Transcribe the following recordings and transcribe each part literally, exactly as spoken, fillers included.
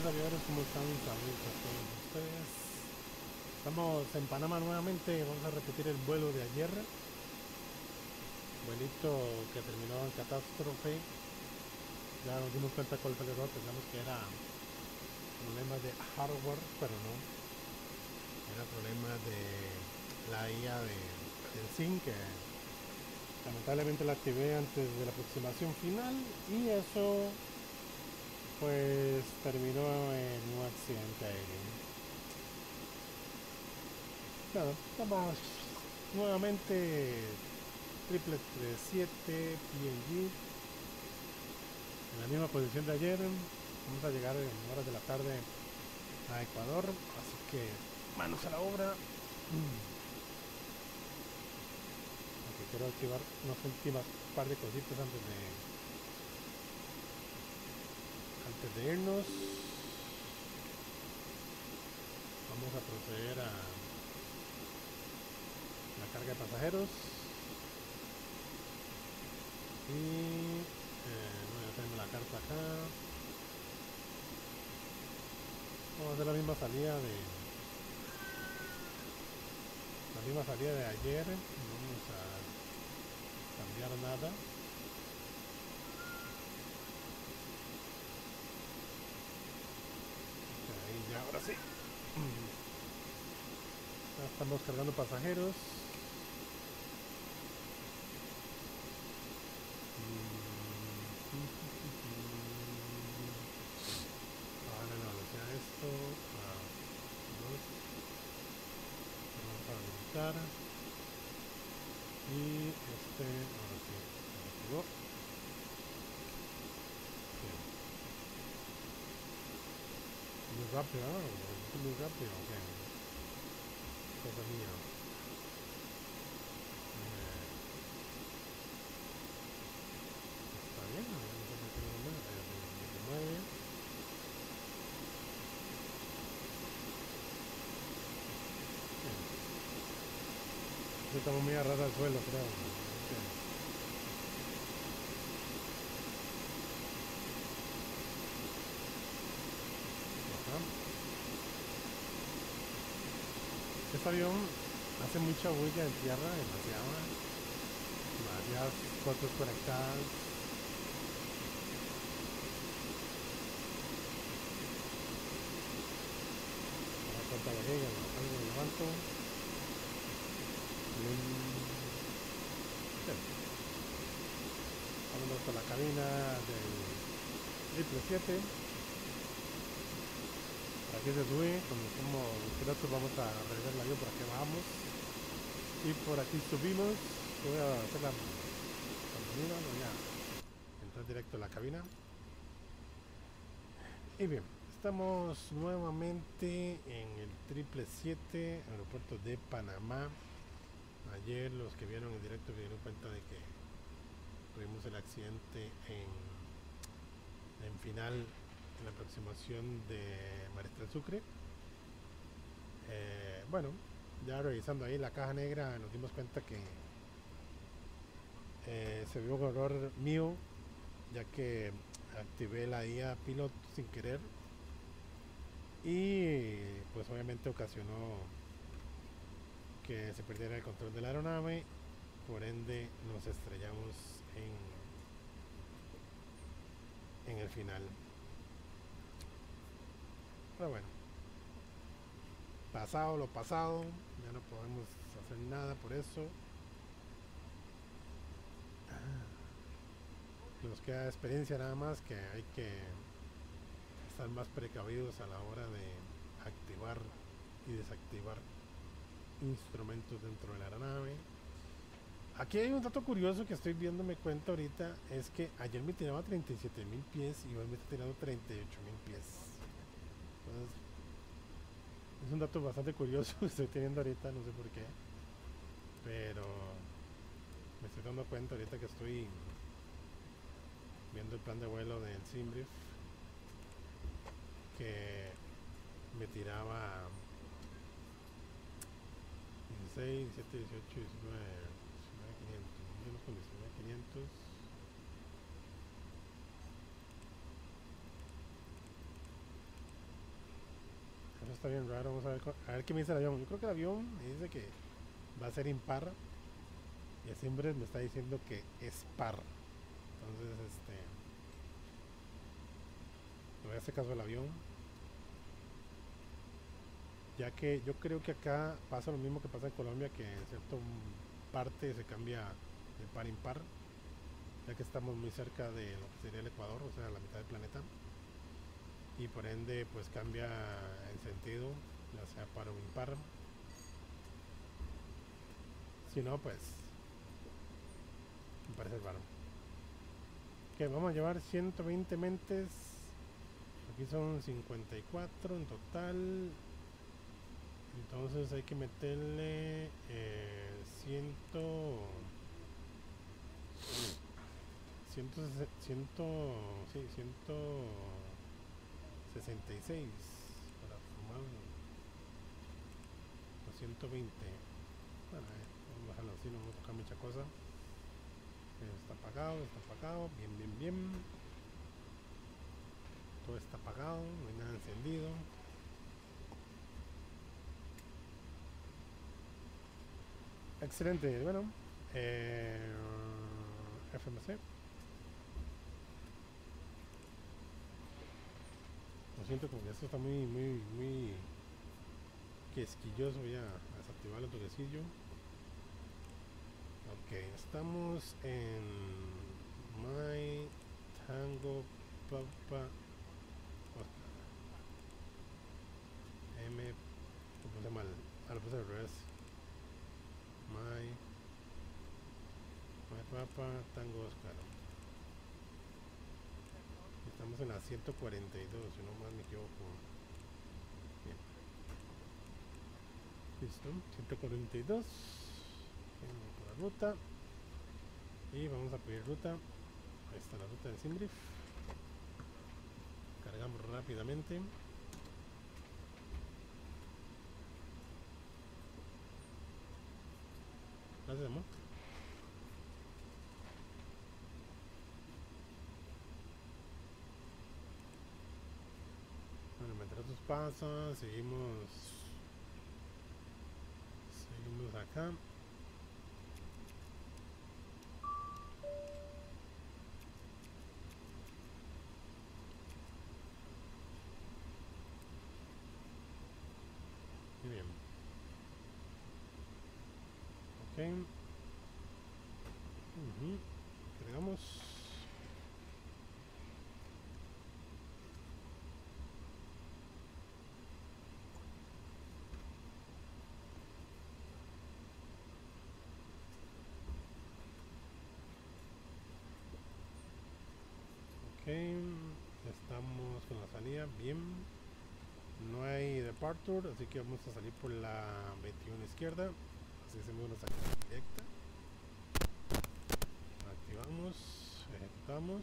aviones, ¿cómo están? Saludos a todos ustedes. Estamos en Panamá nuevamente, vamos a repetir el vuelo de ayer. Vuelito que terminó en catástrofe. Ya nos dimos cuenta cuál fue el error, pensamos que era problemas de hardware, pero no. Era problema de la I A de, del S I N, que lamentablemente la activé antes de la aproximación final y eso pues terminó en un accidente aéreo. Nada, estamos nuevamente triple treinta y siete P N G en la misma posición de ayer. Vamos a llegar en horas de la tarde a Ecuador, así que manos a la obra. Aunque quiero activar unas últimas par de cositas antes de antes de irnos. Vamos a proceder a la carga de pasajeros y eh, bueno, ya tenemos la carta acá. Vamos a hacer la misma salida de la misma salida de ayer. No vamos a cambiar nada. Ahí ya, ahora sí. Ya estamos cargando pasajeros. Ahora la velocidad de esto a dos. Vamos a habilitar. Y este, ahora sí, se activó. Bien. Muy rápido, ¿no? Es muy rápido, ok. Cosa mía. Eh, está bien, no sé por qué no me mueve. Me mueve. Estamos muy a ras al suelo, creo. Okay. Ajá. Este avión hace mucha bulla en tierra, demasiada. Varias fotos conectadas. Ahora cuenta la llega, lo levanto. Sí. Vámonos por la cabina del triple siete. Por aquí se sube, como somos pilotos vamos a revisar el avión, por aquí bajamos. Y por aquí subimos. Voy a hacer la bienvenida, voy a entrar directo a la cabina. Y bien, estamos nuevamente en el triple siete, aeropuerto de Panamá. Ayer los que vieron en directo se dieron cuenta de que tuvimos el accidente en, en final, en la aproximación de Mariscal Sucre. Eh, bueno, ya revisando ahí la caja negra nos dimos cuenta que eh, se vio un error mío, ya que activé la I A Pilot sin querer y pues obviamente ocasionó que se perdiera el control de la aeronave, por ende nos estrellamos en, en el final. Pero bueno, pasado lo pasado, ya no podemos hacer nada por eso. Nos queda experiencia nada más, que hay que estar más precavidos a la hora de activar y desactivar instrumentos dentro de la aeronave. Aquí hay un dato curioso que estoy viéndome cuenta ahorita, es que ayer me tiraba treinta y siete mil pies y hoy me está tirando treinta y ocho mil pies. Entonces, es un dato bastante curioso que estoy teniendo ahorita, no sé por qué, pero me estoy dando cuenta ahorita que estoy viendo el plan de vuelo del Simbrief, que me tiraba dieciséis, diecisiete, dieciocho, diecinueve, diecinueve quinientos, menos con diecinueve quinientos. está bien raro. Vamos a ver, a ver qué me dice el avión. Yo creo que el avión me dice que va a ser impar. Y siempre me está diciendo que es par. Entonces, este... le voy a hacer caso al avión. Ya que yo creo que acá pasa lo mismo que pasa en Colombia, que en cierta parte se cambia de par a impar. Ya que estamos muy cerca de lo que sería el Ecuador, o sea, la mitad del planeta. Y por ende, pues cambia el sentido, ya sea par o impar. Si no, pues me parece raro. Que vamos a llevar ciento veinte mentes. Aquí son cincuenta y cuatro en total. Entonces hay que meterle eh, cien, ciento, ciento, sí, ciento sesenta y seis para formar los ciento veinte. Bueno, eh, vamos a dejarlo así, no vamos a tocar mucha cosa. Está apagado, está apagado, bien, bien, bien. Todo está apagado, no hay nada encendido. Excelente, bueno, eh, F M C. Lo siento, como que esto está muy, muy, muy quisquilloso. Voy a desactivar el toquecillo. Ok, estamos en My Tango Papa M. Lo puse mal, ah, lo puse al revés. My My Papa Tango Oscar. Estamos en la ciento cuarenta y dos, si no más me equivoco. Bien. Listo, ciento cuarenta y dos. Vamos por la ruta. Y vamos a pedir ruta. Ahí está la ruta de Simbrief. Cargamos rápidamente. Gracias, amor. Bueno, mientras tus pasos, seguimos. Seguimos acá. Muy bien. Ok. Uh-huh. Cargamos. Ok, estamos con la salida bien. No hay departure, así que vamos a salir por la veintiuno izquierda. Así hacemos una salida directa. Activamos, ejecutamos.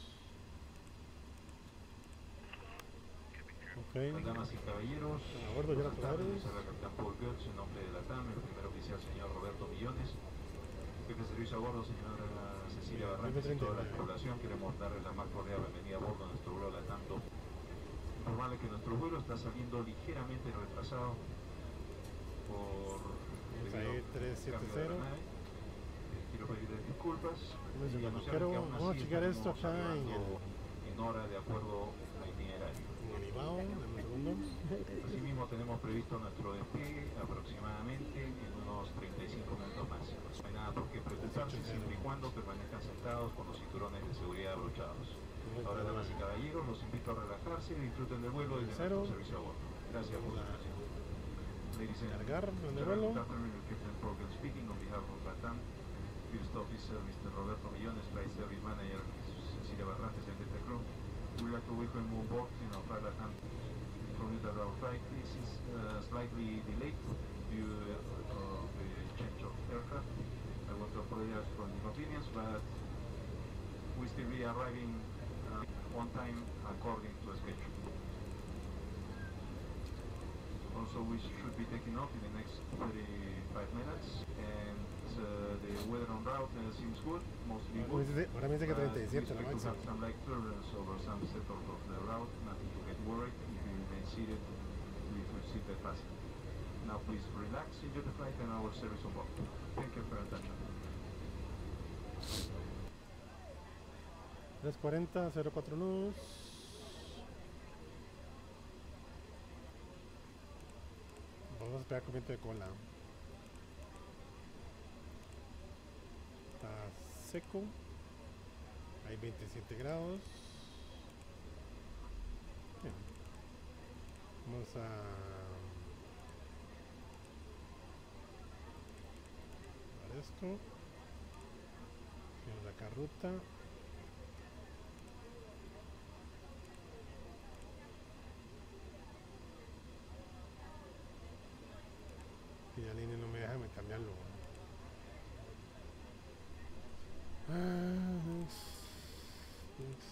Ok. Damas y caballeros, a bordo ya los operadores. El capitán Paul Goetz, en nombre de la T A M, el primer oficial señor Roberto Millones, jefe de servicio a bordo señora Cecilia Barrantes y toda la tripulación. Queremos darle la más cordial bienvenida a bordo de nuestro vuelo LATAM dos. Informarle que nuestro vuelo está saliendo ligeramente retrasado por trescientos setenta. Eh, quiero pedirles disculpas y anunciar Pero que aún vamos a así checar esto estamos acá en arribando el en hora de acuerdo al itinerario. Animado, dame un segundo. Asimismo tenemos previsto nuestro despegue aproximadamente en unos treinta y cinco minutos más. No hay nada por qué preocuparse siempre y cuando permanezcan sentados con los cinturones de seguridad abrochados. Ahora, damas y caballeros, los invito a relajarse y disfruten del vuelo y de nuestro servicio a bordo. Gracias por su atención. Ladies and gentlemen, good afternoon, Captain Morgan speaking on behalf of LATAM. First Officer Mister Roberto Millones, Flight Service Manager Cecilia Barrantes, and the crew. We would like to welcome you on board in our flight LATAM. Inform you that our flight is uh, slightly delayed due to uh, the change of aircraft. I want to apologize for the inconvenience, but we still be arriving uh, on time according to schedule. Also, we should be taking off in the next thirty-five minutes, and uh, the weather on route uh, seems good, mostly good. Ahora me dice que treinta y siete la máxima. We máxima. have some light turbulence over some sectors of the route, nothing to get worried. If you remain seated, we will seatbelt fastened. Now please relax, enjoy the flight and our service on board. Thank you for your attention. tres cuarenta, cero cuatro nudos. Vamos a esperar con viento de cola. Está seco. Hay veintisiete grados. Bien. Vamos a ver esto. Vamos acá ruta. Y la línea no me deja me cambiarlo. Ah, es, es.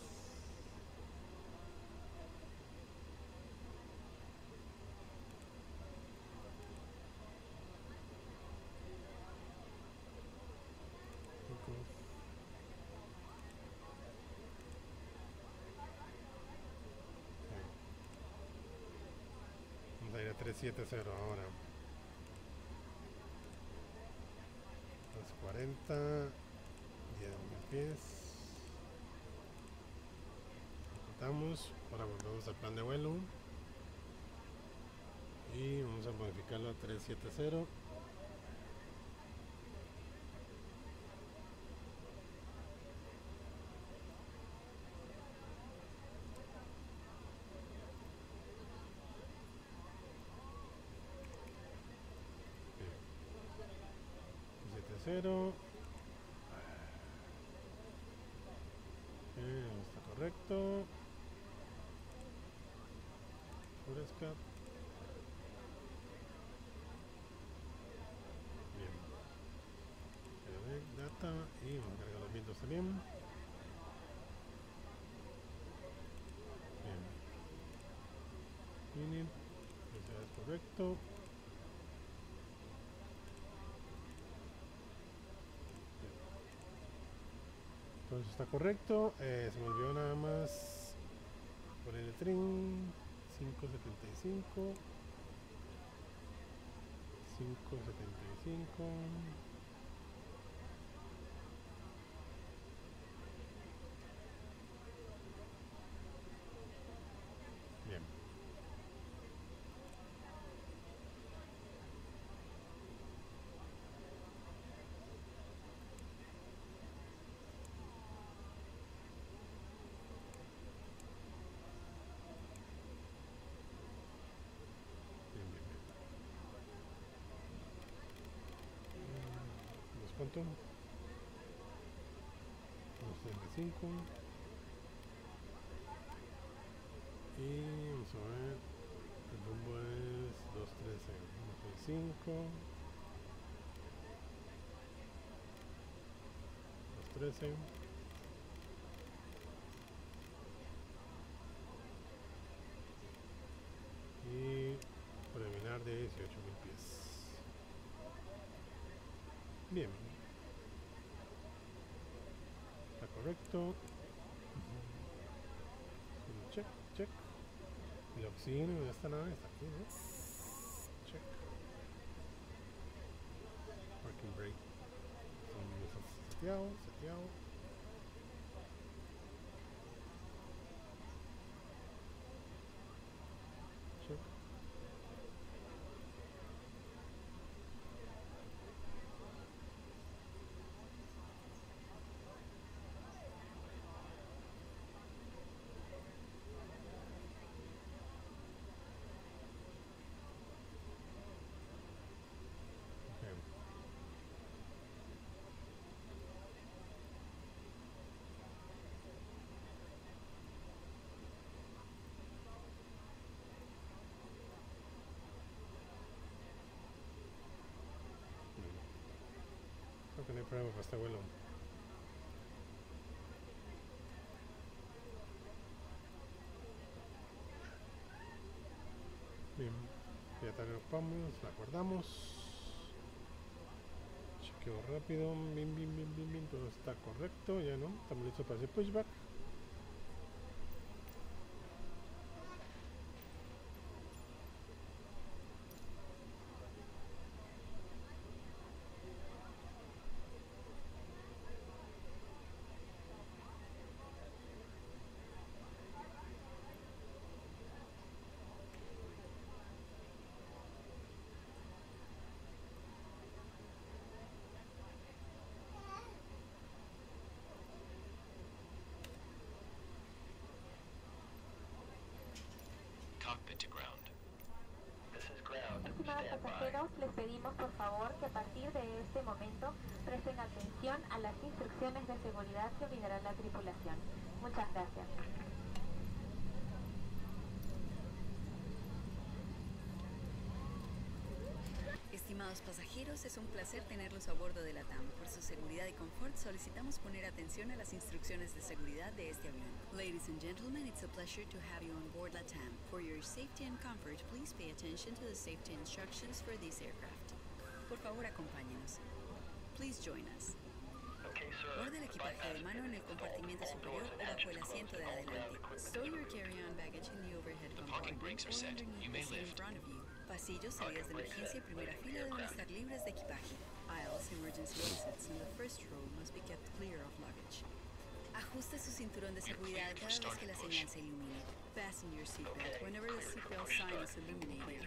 Vamos a ir a trescientos setenta ahora. tres cuarenta, diez mil pies. Ejecutamos. Ahora volvemos al plan de vuelo. Y vamos a modificarlo a trescientos setenta. Cero. Eh, está correcto. Fresca. Bien. Data y vamos a cargar los vientos también. Bien. Minute. Ese es correcto. Entonces está correcto. Eh, se me olvidó nada más poner el tren. Cinco setenta y cinco. Cinco setenta y cinco. Bien. ¿Cuánto? dos treinta y cinco. Y vamos a ver. El rumbo es dos trece. uno treinta y cinco. dos trece. Y preliminar de dieciocho mil pies. Bien. Está correcto. Check, check. El oxígeno de esta nave está aquí, ¿no? Check. Parking brake. Seteado, seteado. Check. Creo que no hay problema para este vuelo. Bien, ya te agrupamos, la guardamos. Chequeo rápido, bien, bien, bien, bien, bien, todo está correcto, ya no, estamos listos para hacer pushback. partir de este momento, presten atención a las instrucciones de seguridad que brindará la tripulación. Muchas gracias. Estimados pasajeros, es un placer tenerlos a bordo de la T A M. Por su seguridad y confort, solicitamos poner atención a las instrucciones de seguridad de este avión. Ladies and gentlemen, it's a pleasure to have you on board la T A M. For your safety and comfort, please pay attention to the safety instructions for this aircraft. Por favor, acompáñenos. Please join us. Guarde el equipaje de mano en el compartimiento superior o bajo el asiento de adelante. Store your carry-on baggage in the overhead compartment or underneath the seat in front of you. Pasillos, salidas de emergencia y primera fila deben estar libres de equipaje. Aisles, emergency exits, and the first row must be kept clear of luggage. Ajuste su cinturón de seguridad cada vez que la señal se ilumine. Fasten your seatbelt whenever the seatbelt sign is illuminated.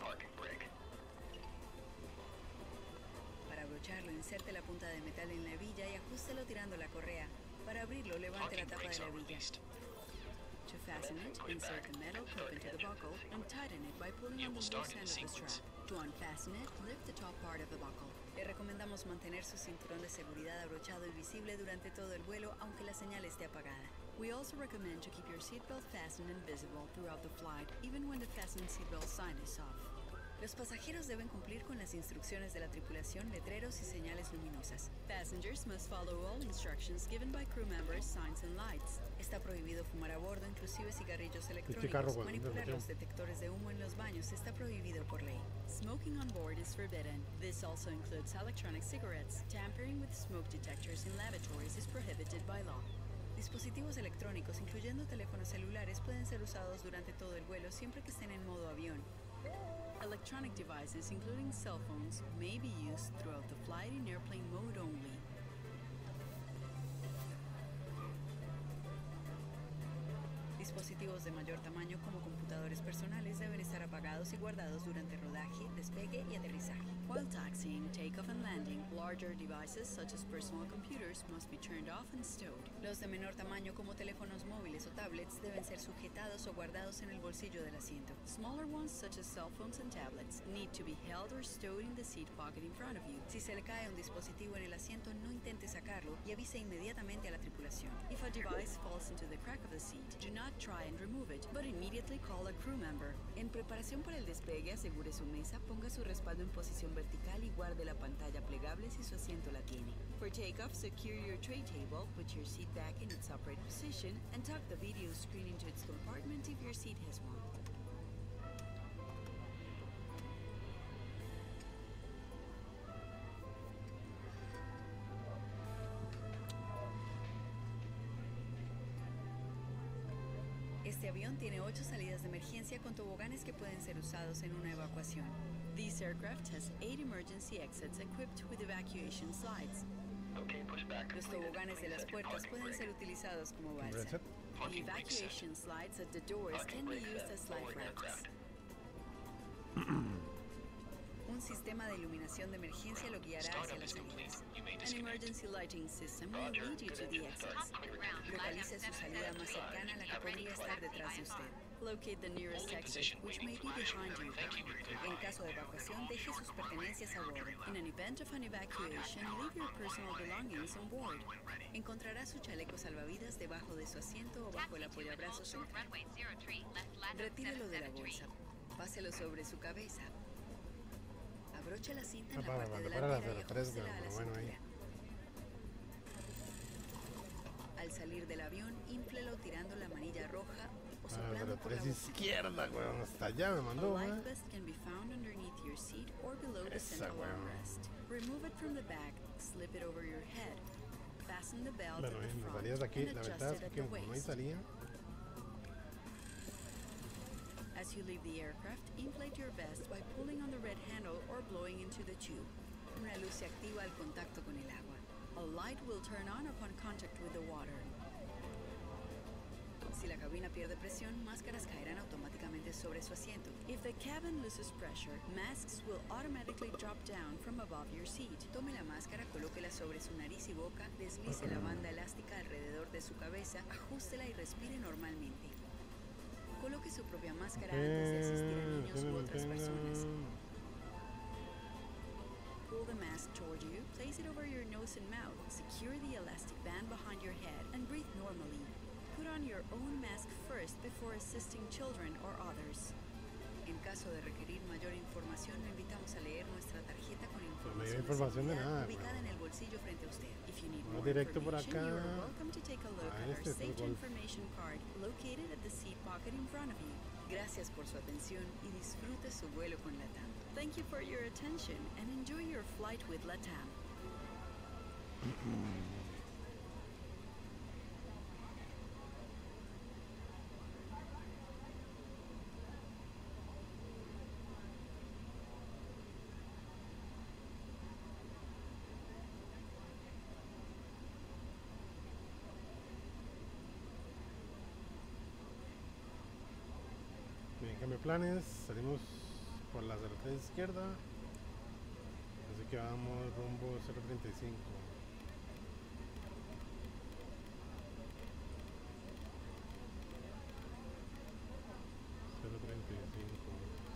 Para abrocharlo, inserte la punta de metal en la hebilla y ajústelo tirando la correa. Para abrirlo, levante la tapa de la hebilla. To fasten it, insert the metal clip into the buckle and tighten it by pulling on the loose end of the strap. To unfasten it, lift the top part of the buckle. Le recomendamos mantener su cinturón de seguridad abrochado y visible durante todo el vuelo, aunque la señal esté apagada. We also recommend to keep your seatbelt fastened and visible throughout the flight, even when the fasten seatbelt sign is off. Los pasajeros deben cumplir con las instrucciones de la tripulación, letreros y señales luminosas. Passengers must follow all instructions given by crew members, signs and lights. Está prohibido fumar a bordo, inclusive cigarrillos electrónicos. Manipular los detectores de humo en los baños está prohibido por ley. Smoking on board is forbidden. This also includes electronic cigarettes. Tampering with smoke detectors in lavatories is prohibited by law. Dispositivos electrónicos, incluyendo teléfonos celulares, pueden ser usados durante todo el vuelo siempre que estén en modo avión. Electronic devices, including cell phones, may be used throughout the flight in airplane mode only. Dispositivos de mayor tamaño como computadores personales deben estar apagados y guardados durante rodaje, despegue y aterrizaje. While taxiing, takeoff and landing, larger devices such as personal computers must be turned off and stowed. Los de menor tamaño como teléfonos móviles o tablets deben ser sujetados o guardados en el bolsillo del asiento. Smaller ones such as cell phones and tablets need to be held or stowed in the seat pocket in front of you. Si se le cae un dispositivo en el asiento, no intente sacarlo y avise inmediatamente a la tripulación. If a device falls into the crack of the seat, do not try and remove it, but immediately call a crew member. En preparación para el despegue, asegure su mesa, ponga su respaldo en posición vertical y guarde la pantalla plegable si su asiento la tiene. For takeoff, secure your tray table, put your seat back in its upright position, and tuck the video screen into its compartment if your seat has one. Este avión tiene ocho salidas de emergencia con toboganes que pueden ser usados en una evacuación. This aircraft has eight emergency exits equipped with evacuation slides. Los toboganes de las puertas pueden ser utilizados como balsa. The evacuation slides at the doors can be used as life rafts. Un sistema de iluminación de emergencia lo guiará hacia las salidas. An emergency lighting system will lead you to the exits. Localice su salida más cercana a la que podría estar detrás de usted. Locate the nearest exit, which may be behind you. En caso de evacuación, deje sus pertenencias a bordo. In an event of an evacuation, leave your personal belongings on board. Encontrará su chaleco salvavidas debajo de su asiento o bajo el apoyabrazos central. Retírelo de la bolsa. Páselo sobre su cabeza. Abroche la cinta en la para, parte para, delantera para, y para, ajustela a la bueno, cintura. ahí. Al salir del avión, inflelo tirando la manilla roja o Ah, soplando pero por la tres boca. izquierda, weón. Hasta allá me mandó, A life weón. vest can be found underneath your seat or below the Esa, central weón. armrest. Remove it from the back, slip it over your head. Fasten the belt Bueno, at the en las front salidas de aquí, and la adjust verdad it es at que the como no hay waist. salida, As you leave the aircraft, inflate your vest by pulling on the red handle or blowing into the tube. Una luz se activa al contacto con el agua. A light will turn on upon contact with the water. Si la cabina pierde presión, máscaras caerán automáticamente sobre su asiento. If the cabin loses pressure, masks will automatically drop down from above your seat. Tome la máscara, colóquela sobre su nariz y boca, deslice la banda elástica alrededor de su cabeza, ajústela y respire normalmente. Coloque su propia máscara antes de asistir a niños u otras personas. Pull the mask mask toward you, place it over your nose and mouth, secure the elastic band behind your head, and breathe normally. Put on your own mask first before assisting children or others. En caso de requerir mayor información, lo invitamos a leer nuestra tarjeta con información, no hay información de seguridad nada, ubicada bueno. en el bolsillo frente a usted. If you need Vamos more directo por information, acá you are welcome to take a look a at our este Sage Golf. Information card located at the seat pocket in front of you. Gracias por su atención y disfrute su vuelo con LATAM. Thank you for your attention and enjoy your flight with LATAM. Bien, cambio de planes, salimos por la carretera izquierda, así que vamos rumbo cero treinta y cinco. cero treinta y cinco.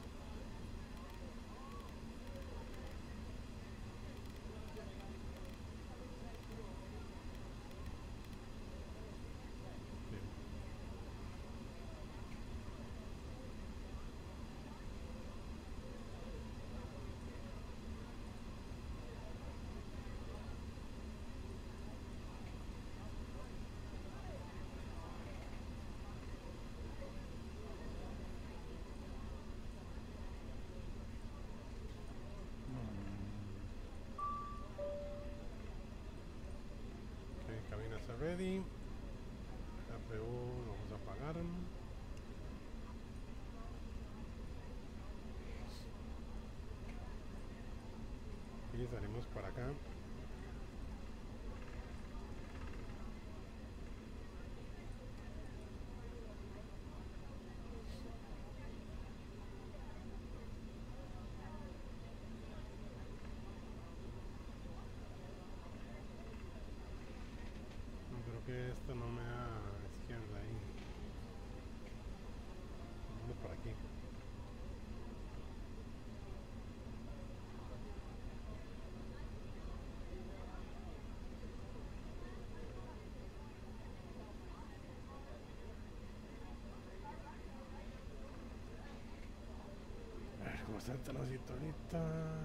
Bien. Ok, cabina está ready. A P U lo vamos a apagar. Y salimos para acá. No, creo que esto no me da izquierda ahí. Vamos por aquí. A ver cómo está el tránsito ahorita.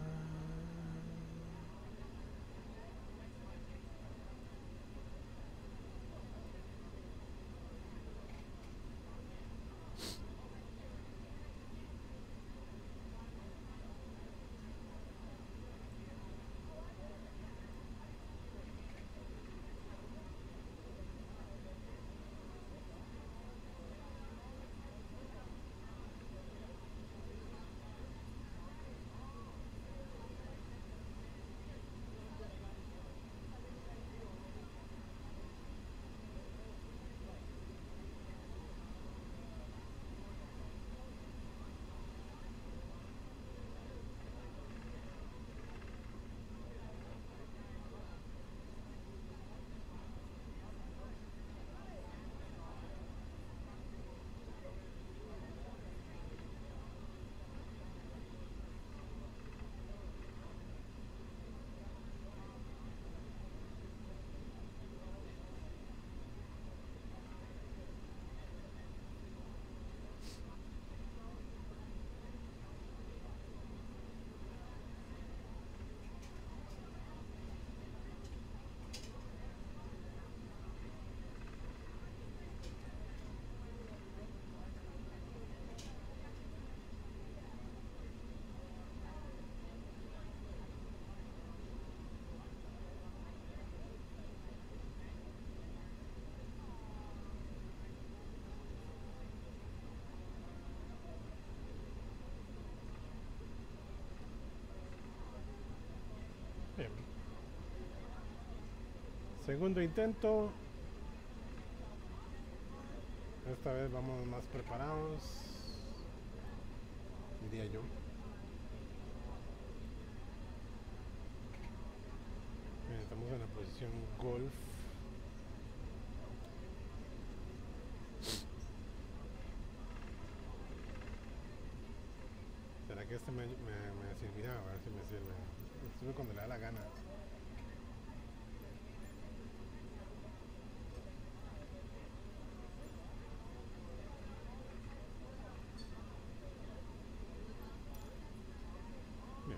Bien. Segundo intento. Esta vez vamos más preparados, diría yo. Bien, estamos en la posición Golf. ¿Será que este me, me, me servirá? A ver si me sirve. Sube cuando le da la gana. Bien.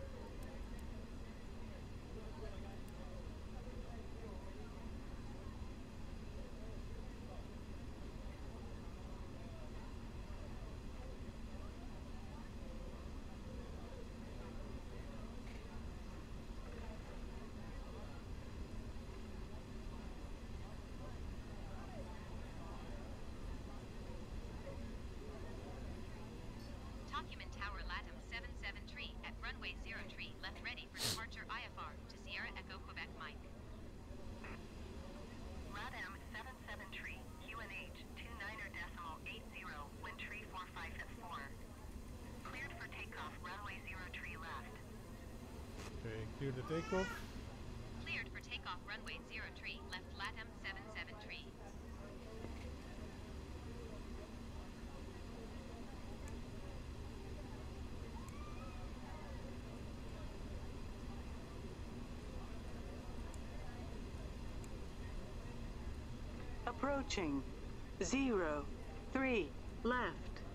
Document Tower Latam seven seven three at runway zero three, left ready for departure I F R to Sierra Echo Quebec Mike. Latam seven seven three, Q N H two niner decimal eight zero, wind tree four five at four. Cleared for takeoff, runway zero three left. Okay, clear the takeoff. Cleared for takeoff runway zero three, left Latam seven seven three. Approaching. Zero. Three. Left.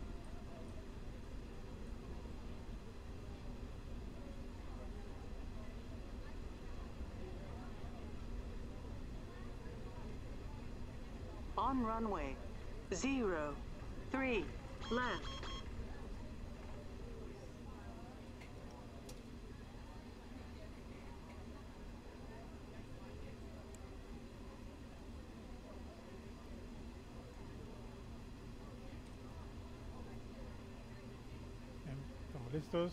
On runway. Zero. Three. Left. Bien, estamos listos.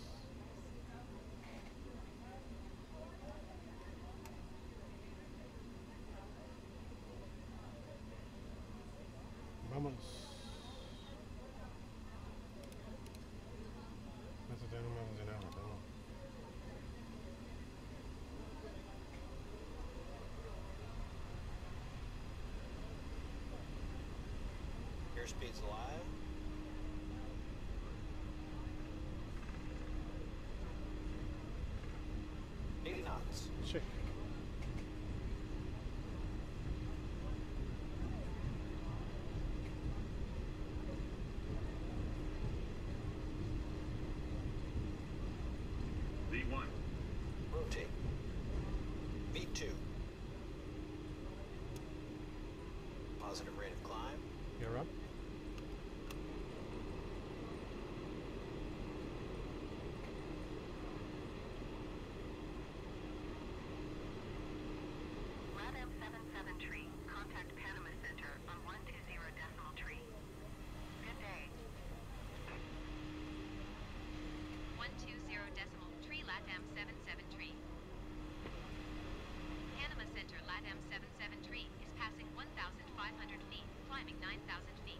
Vamos. Esto ya no me ha funcionado, ¿no? Airspeed's alive. eighty knots. Check. V one. Rotate. V two. Positive rate of climb. You're up. Latam seven seven three, contact Panama Center on one two zero decimal three. Good day. one two zero decimal three Latam seven seven three. Panama Center Latam seven seven three is passing one thousand five hundred feet, climbing nine thousand feet.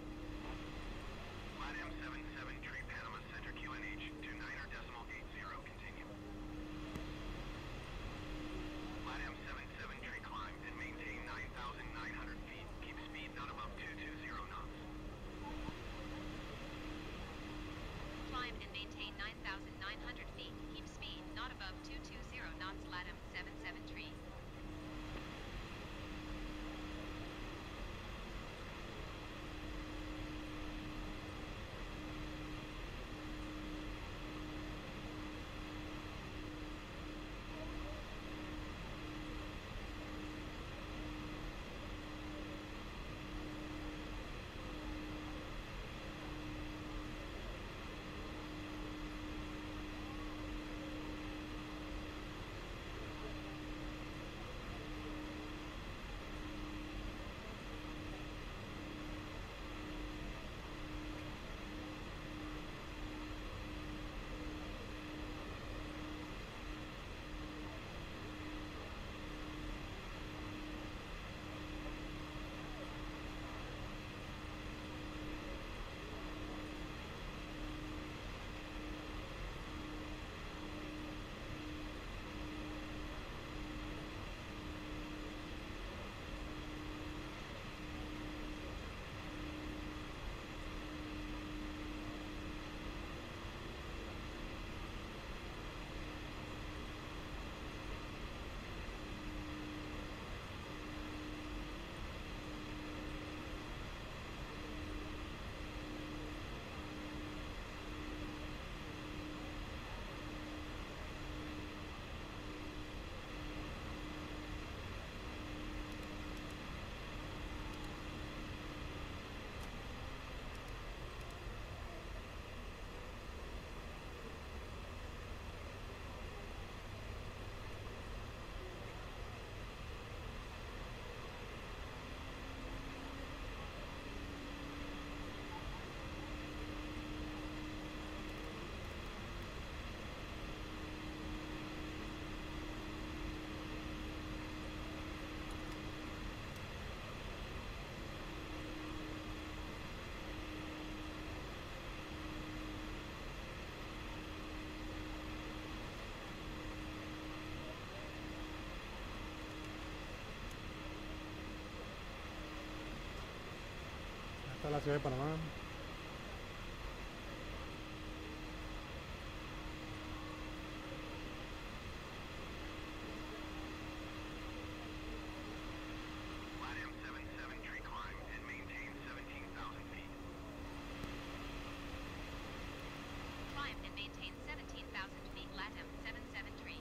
Latam seven seven three, Panama Center, Q N H two niner decimal eight zero, continue. Latam seven seven three, climb and maintain nine thousand nine hundred feet. Keep speed not above two two zero knots. Climb and maintain nine thousand nine hundred feet. Keep speed not above two two zero knots. Latam seven seven three. la ciudad de Panamá. Climb and maintain seventeen thousand feet LATAM seven seven tree.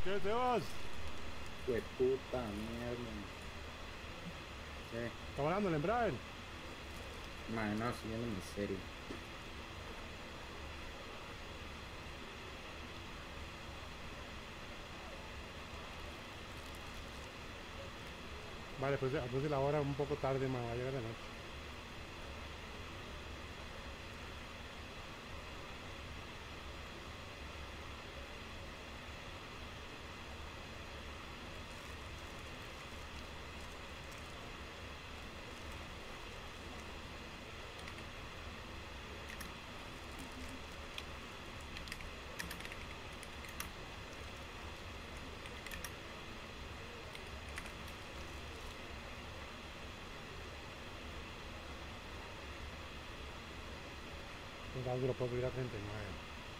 ¿Qué te vas? Qué puta mierda. ¿Qué? ¿Está volando el embrague? Man, no, siguiendo mi serie. Vale, pues puse la hora un poco tarde, me va a llegar de noche. El audio lo puedo subir a treinta y nueve.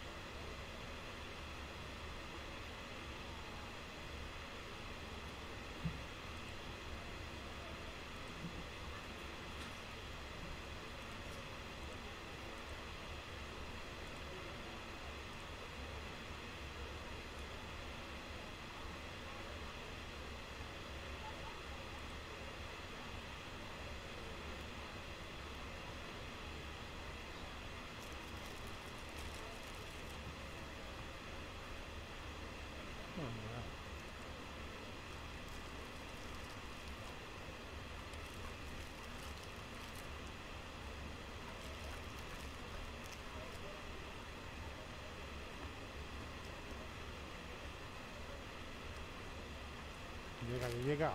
Llega, llega.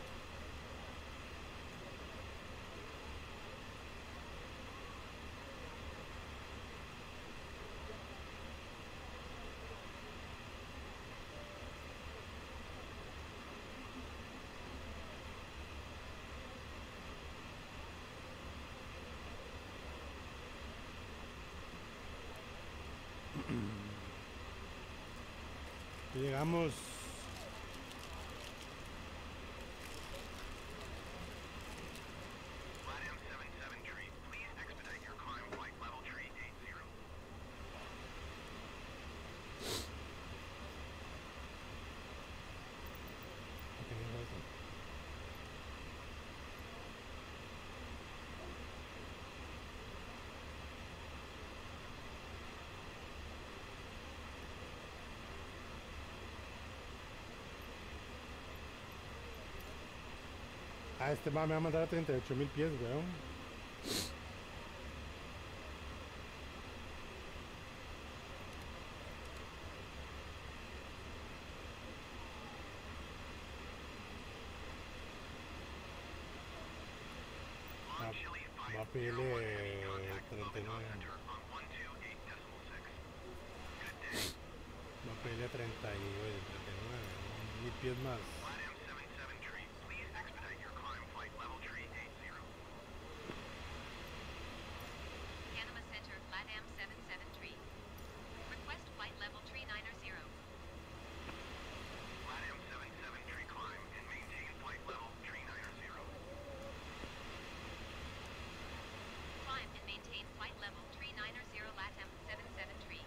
Llegamos. LATAM seven seven tree, please expedite your climb flight level tree eight zero. Ah, este va, me va a mandar a treinta y ocho mil pies, weón. Va, va a pedirle treinta y nueve. Va a pedirle treinta y nueve, mil pies más. LATAM seven seven tree, please expedite your climb flight level tree eight zero. Panama Center, LATAM seven seven tree. Request flight level tree nine zero. LATAM seven seven tree, climb and maintain flight level tree nine zero. Climb and maintain flight level tree nine zero LATAM seven seven tree.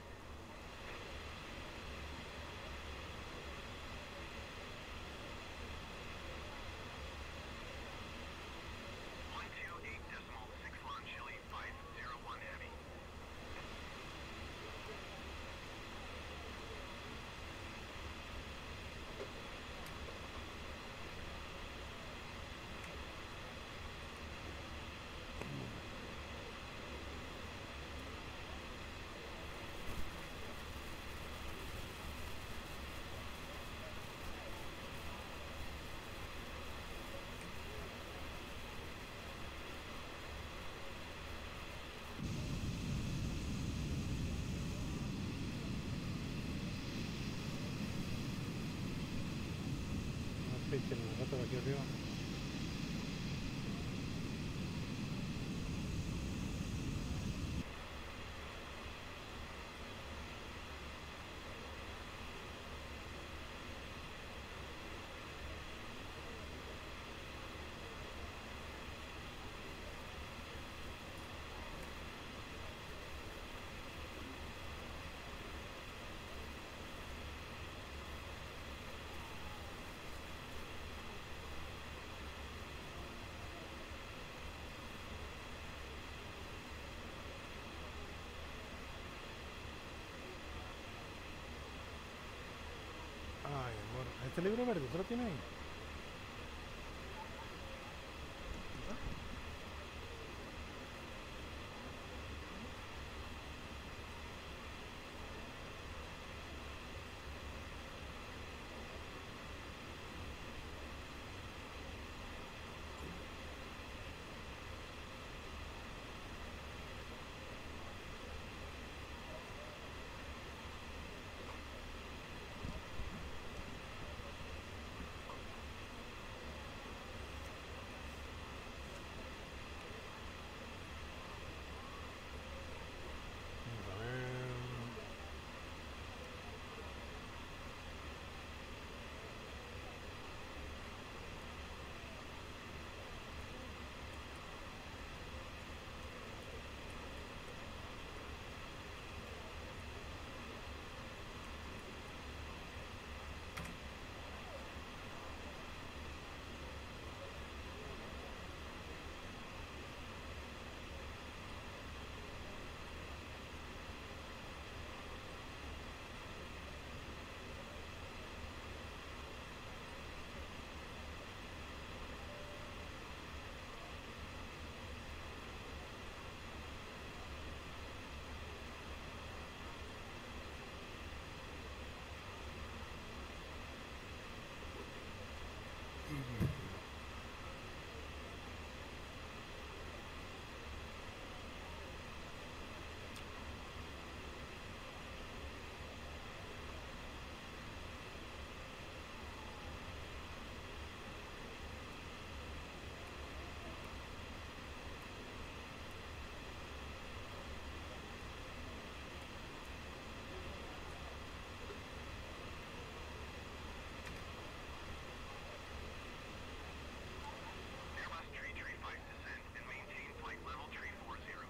libro verde? ¿Usted lo tiene ahí? Vamos a ver. Airbus Tree Tree five descend and maintain flight level Tree four zero.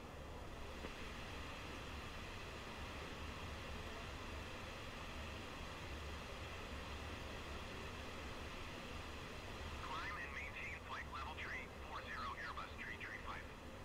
Climb and maintain flight level Tree four zero Airbus Tree Tree five.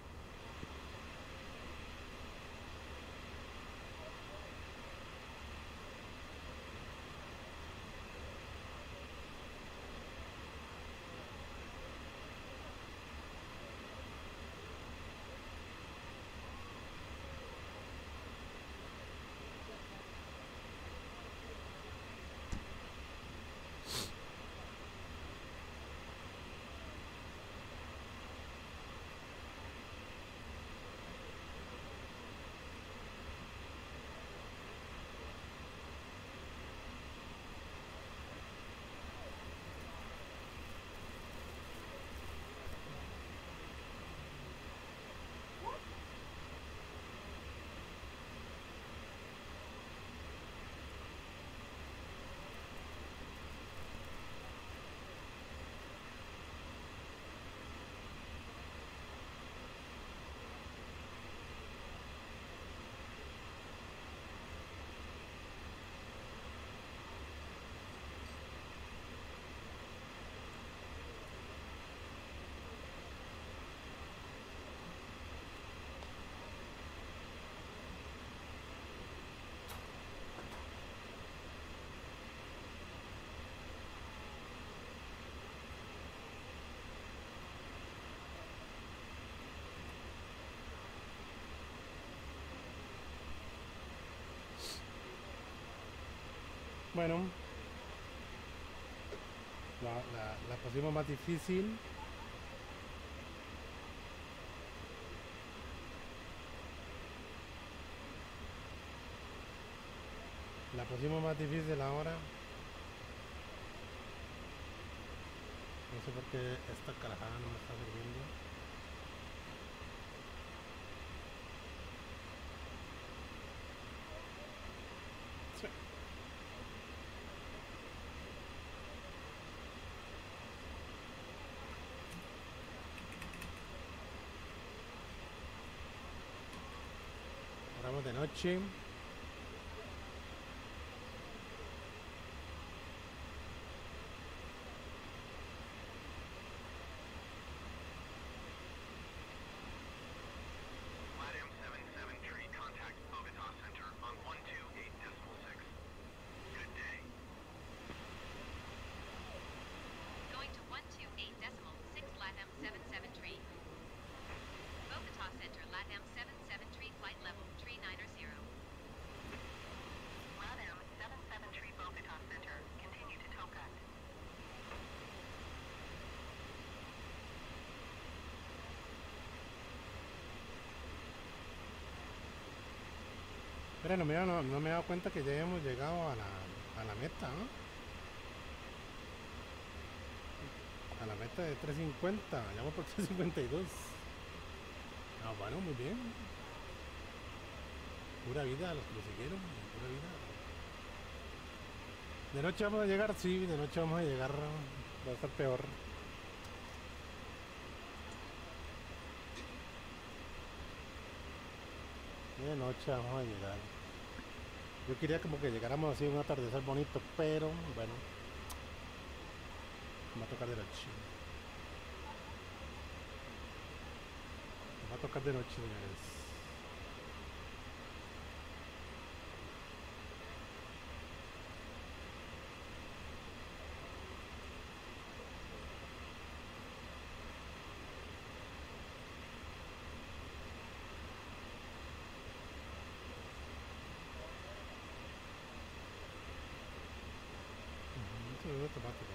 Bueno, la, la, la pusimos más difícil. La pusimos más difícil ahora. No sé por qué esta carajada no me está sirviendo. Sí. Ahora de noche. LATAM seven seven tree, contact Bogota Center on one two eight decimal six. Good day. Pero no me, he dado- no, no me he dado cuenta que ya hemos llegado a la, a la meta, ¿no? A la meta de trescientos cincuenta. Ya vamos por trescientos cincuenta y dos. Ah, bueno, muy bien. Pura vida a los que lo siguieron. Pura vida. De noche vamos a llegar, sí, de noche vamos a llegar. Va a estar peor. De noche vamos a llegar. Yo quería como que llegáramos así un atardecer bonito, pero bueno. Me va a tocar de noche. Me va a tocar de noche, señores. Ujú, sí, es automático.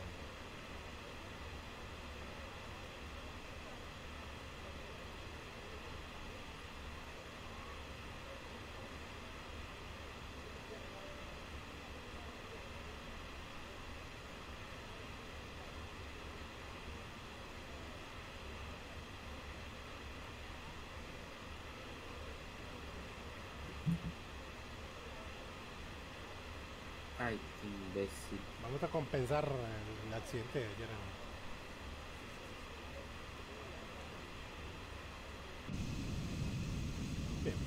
Ay, qué imbécil. Vamos a compensar el, el accidente de ayer. ¿No? Bien.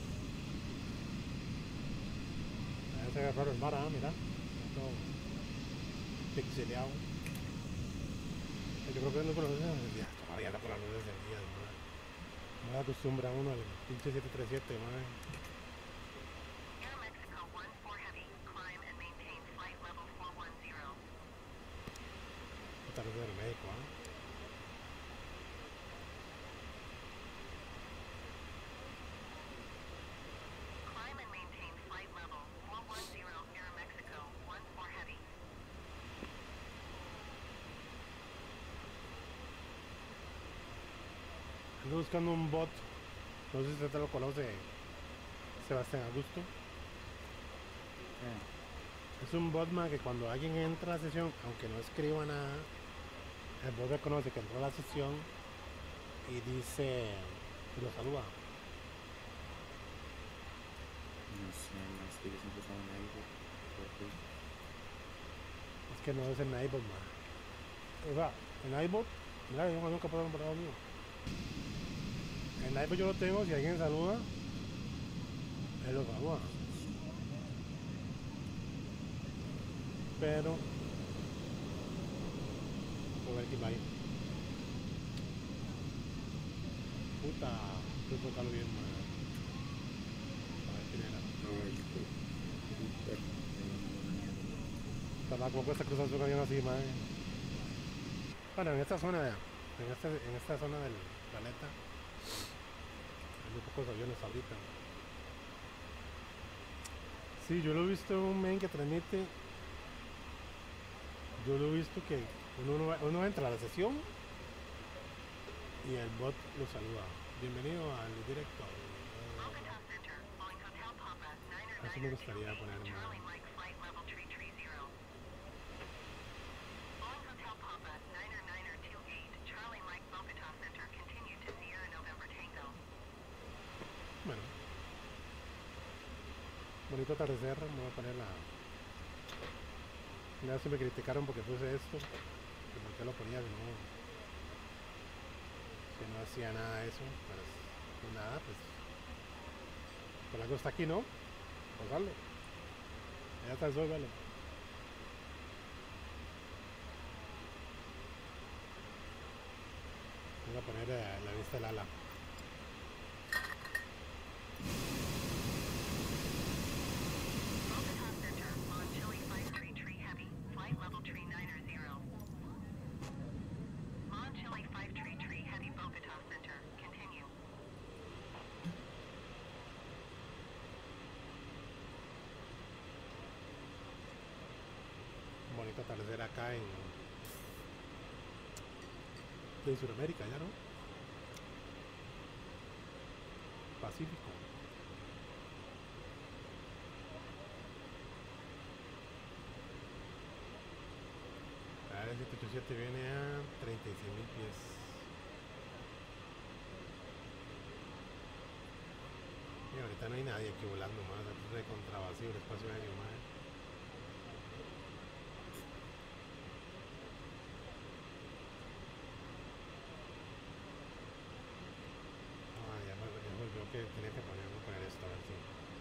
Ahí se agarró el mar, ah, mira. Todo pixeleado. Yo creo que no por las luces del día. Todavía anda por las luces del día, ¿no? No se acostumbra uno al pinche siete treinta y siete, madre. Aeromexico one four Heavy, climb and maintain flight level four one zero. Esta luz del médico, ¿ah? Climb and maintain flight level four one zero, Aeromexico one four Heavy. Ando buscando un bot. No sé si usted lo conoce. Sebastián Augusto. Ah, Es un botman que cuando alguien entra a la sesión, aunque no escriba nada, el bot reconoce que entró a la sesión y dice y lo saluda. no sé, más que yo siempre usaba un iPhone. Es que no es en iBot, man. O sea, en iBot, mira, yo nunca puedo por lado mío. En iBot yo lo tengo, si alguien saluda, él lo saluda. Pero, a ver quién va ahí. Puta, estoy tocando bien, man. A ver quién era. Ay, qué puta. Estaba como cuesta cruzar su avión así, man. Bueno, en esta zona, en esta, en esta zona del planeta, hay muy pocos aviones ahorita. Sí, yo lo he visto en un main que transmite. Yo lo he visto que uno, uno, uno entra a la sesión y el bot lo saluda. Bienvenido al directo. Bogota Center, Boeing Hotel Papa niner Así me gustaría poner más. Charlie Mike flight level three three zero. Boeing Hotel Papa niner niner two eight, Charlie Mike Bogota Center, continue to Sierra November Tango. Bueno. Bonito atardecer, me voy a poner la... Una vez se me criticaron porque puse esto, que por qué lo ponía si no, si no hacía nada de eso, pues, pues nada, pues por algo está aquí, ¿no? Pues dale. Allá está el sol, vale. Voy a poner eh, la vista del ala. Bogota Center, on Chile five three three Heavy, flight level three niner zero. On Chile five three three Heavy, Bogota Center, continue. Bonito atardecer acá en... de Sudamérica, ya, ¿no? Pacífico. siete viene a treinta y seis mil pies. Y ahorita no hay nadie aquí volando más, es re contra vacío el espacio aéreo, madre. Ah, ya me, ya me olvidó que tenía que poner, voy a poner esto a ver si.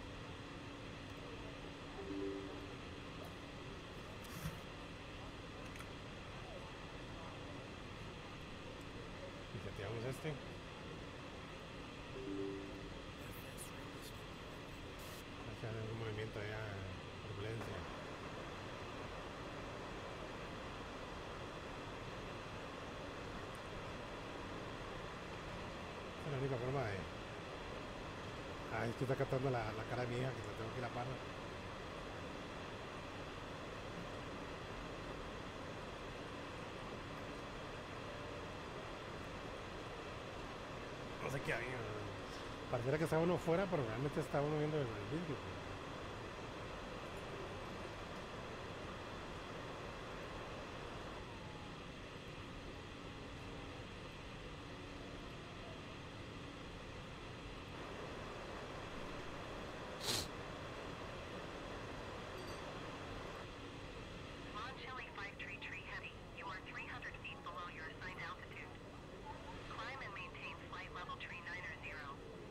Y seteamos este. Hacer un movimiento ya, turbulencia. Esa es la única forma de. Ah, es que está captando la, la cara de mi hija, que la tengo que ir a parra. No sé qué hay. Pareciera que está uno fuera, pero realmente está uno viendo el vidrio. Pues. Mon Chili five tree tree heavy. You are three hundred feet below your assigned altitude. Climb and maintain flight level tree niner zero.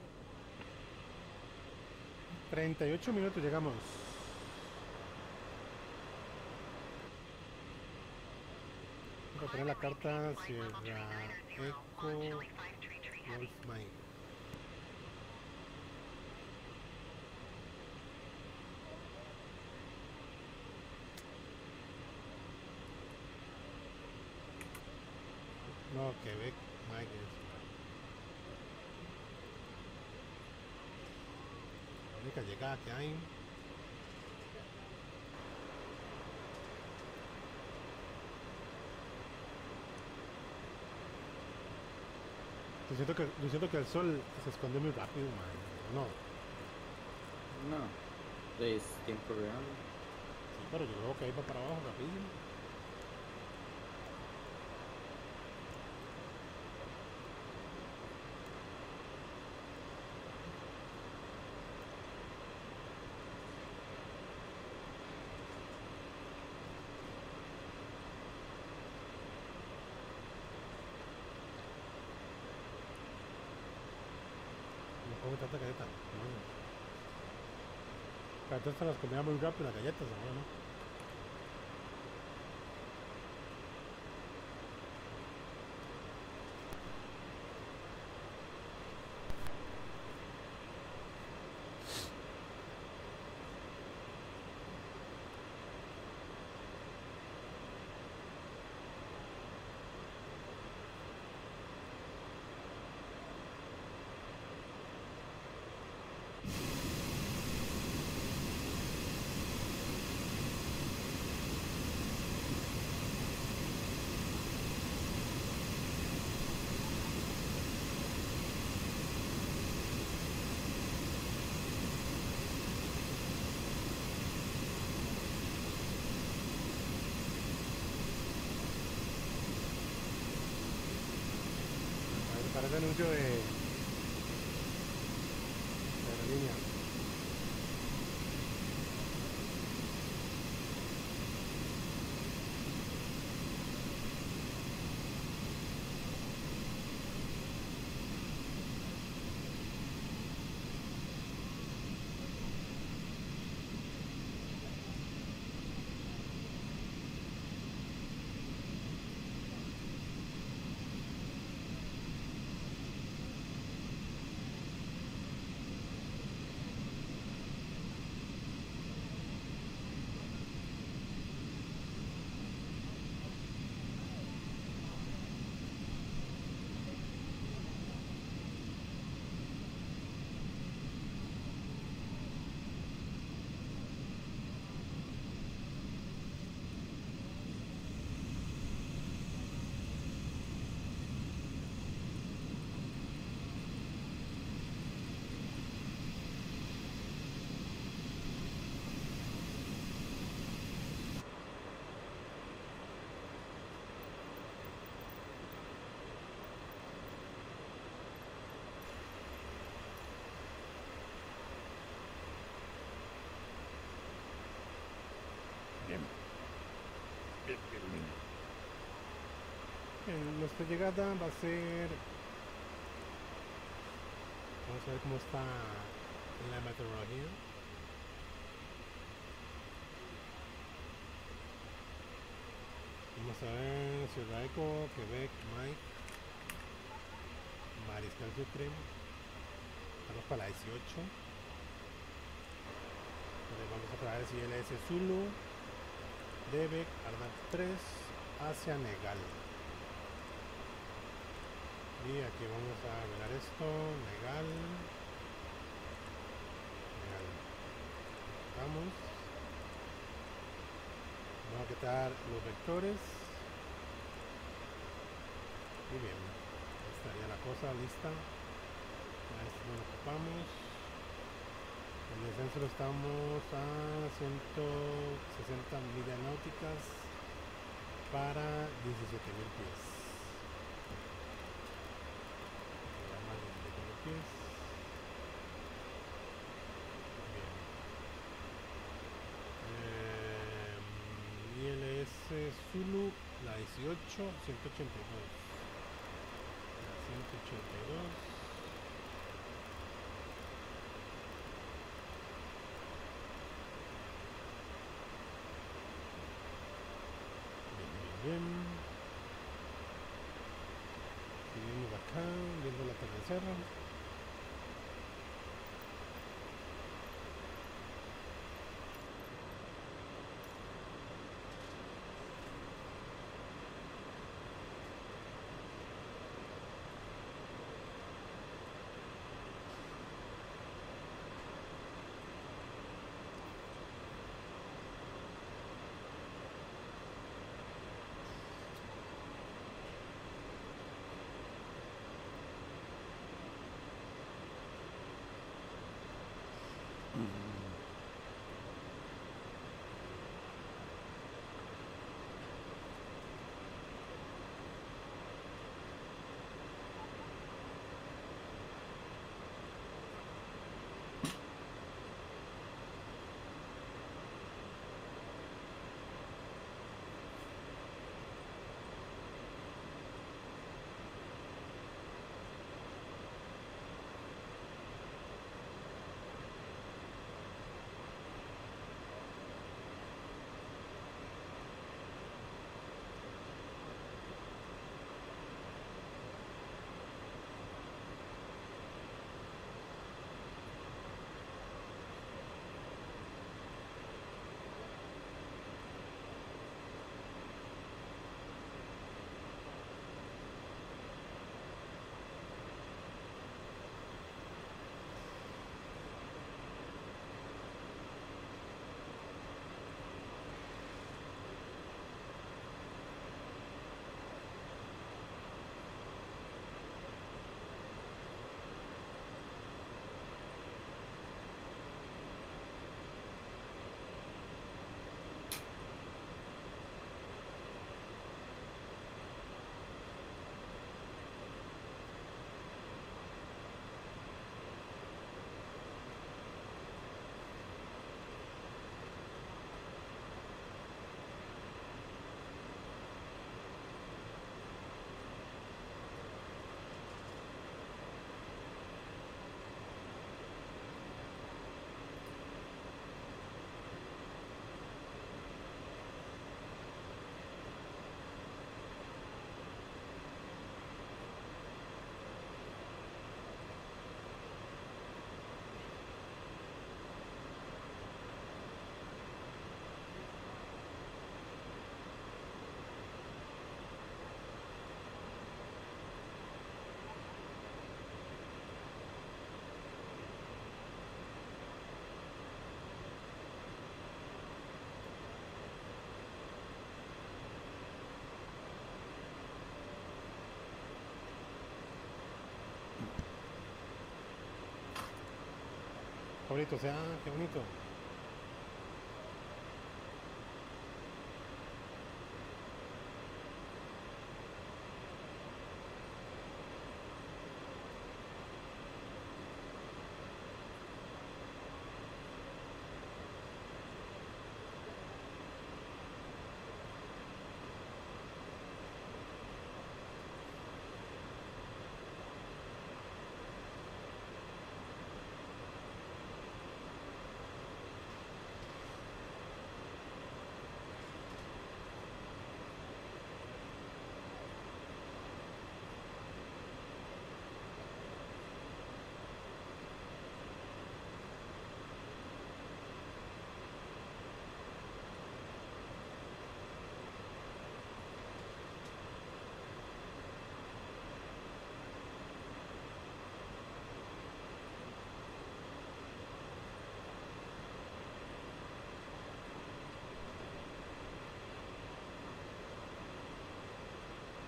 treinta y ocho minutos llegamos. Voy a poner la carta Sierra Echo Wolf Mike. No, Quebec Mike es. La única llegada que hay. Yo siento que, yo siento que el sol se esconde muy rápido, man. No, No, es tiempo real. sí, pero yo veo que ahí va para abajo rapidísimo. No come tanta galleta. No. Pero entonces las comía muy rápido las galletas, ahora no. Parece anuncio de, de la línea. nuestra llegada va a ser... Vamos a ver cómo está la meteorología. Vamos a ver Ciudad Eco, Quebec, Mike, Mariscal Supreme. Vamos para la dieciocho. Entonces vamos a traer I L S Zulu, Debe, Arnab tres, hacia Negal. Y aquí vamos a ver esto, Negal. Negal. Vamos. Vamos a quitar los vectores. Muy bien. Estaría la cosa lista. A esto no lo ocupamos. El descenso lo estamos a ciento sesenta millas náuticas para diecisiete mil pies. Ya más de diecisiete mil pies. Bien. Eh, I L S Zulu, la dieciocho, ciento ochenta y dos. La ciento ochenta y dos. Bien, seguimos acá viendo el atardecer. Qué bonito, o sea, qué bonito.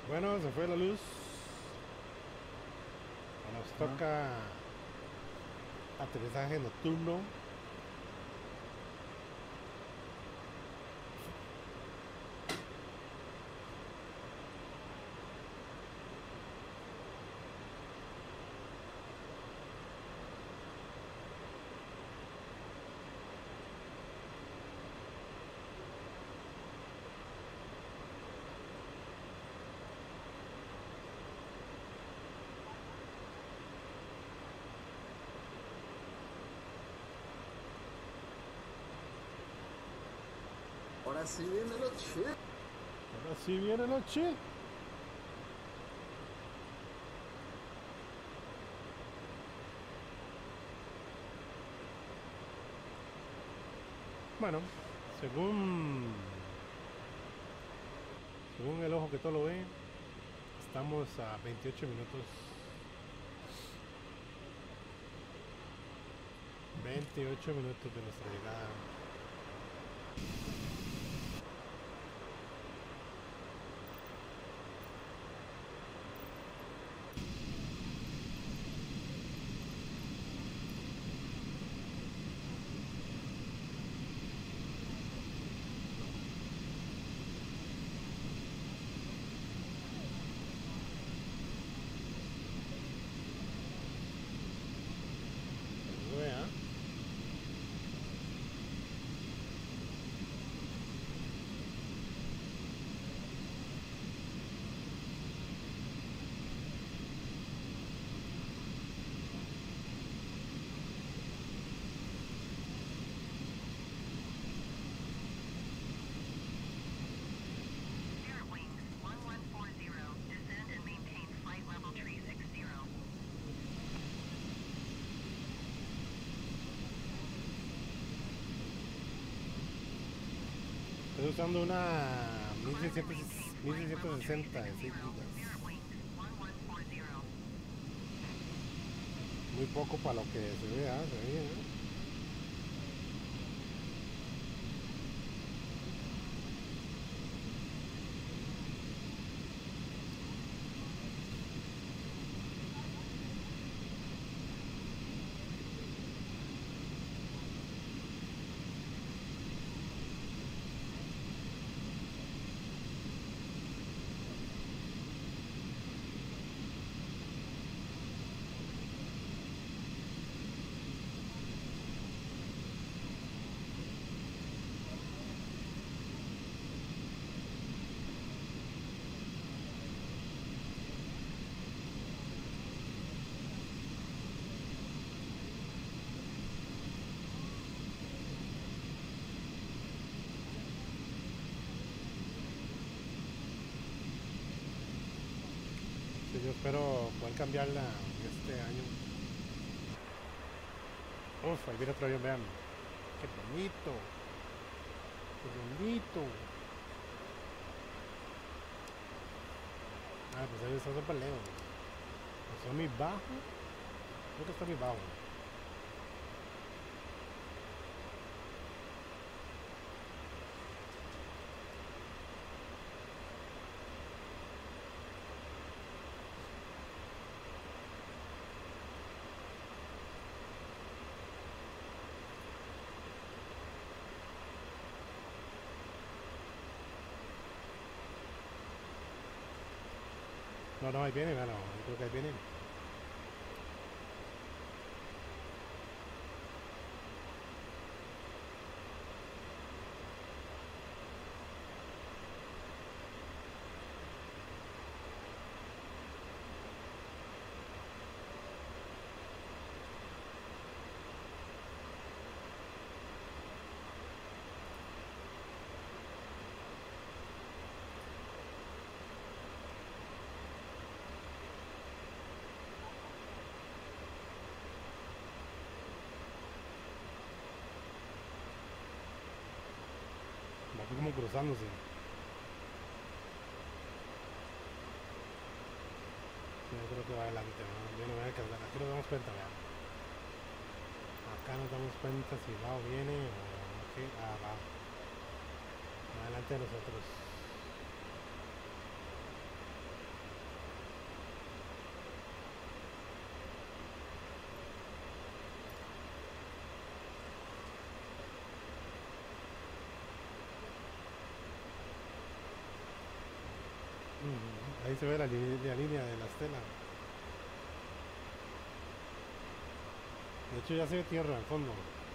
Bueno, se fue la luz. Nos toca aterrizaje nocturno. Ahora sí viene lo chido. Ahora sí viene lo chido. Bueno, según según el ojo que todo lo ve, estamos a veintiocho minutos. veintiocho minutos de nuestra llegada. Estoy usando una mil seiscientos sesenta de seis gigas. Muy poco para lo que se vea, se ve bien, ¿eh? Yo espero poder cambiarla este año. Uf, ahí viene otro avión, vean. Qué bonito. Qué bonito. Ah, pues ahí está súper lejos. ¿Está muy bajo? Creo que está muy bajo. No, no, ahí viene, no, no, creo que ahí viene. Va como cruzándose. Yo creo que va adelante, ¿no? Yo no voy a alcanzar. Aquí nos damos cuenta, vean. Acá nos damos cuenta si va o viene o qué. Ah, va. Va adelante de nosotros. se ve la línea, la línea de la estela. De hecho ya se ve tierra al fondo.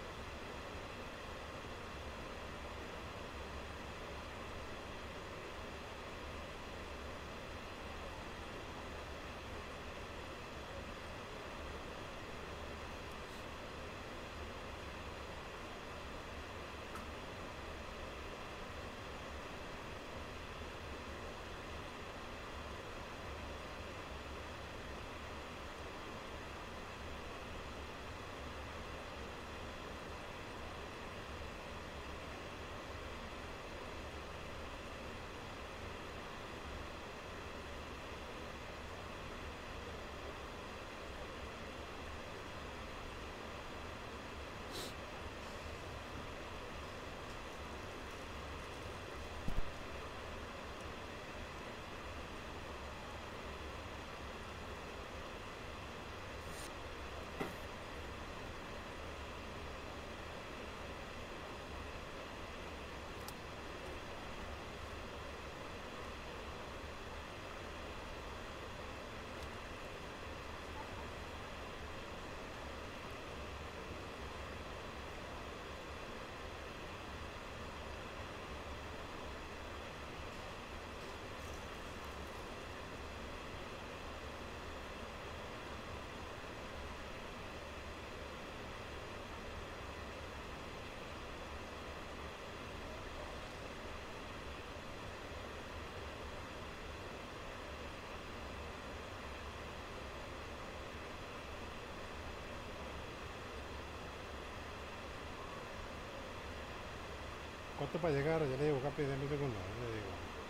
¿Cuánto para llegar? Ya le digo, Capi, denme un segundo, ya le digo.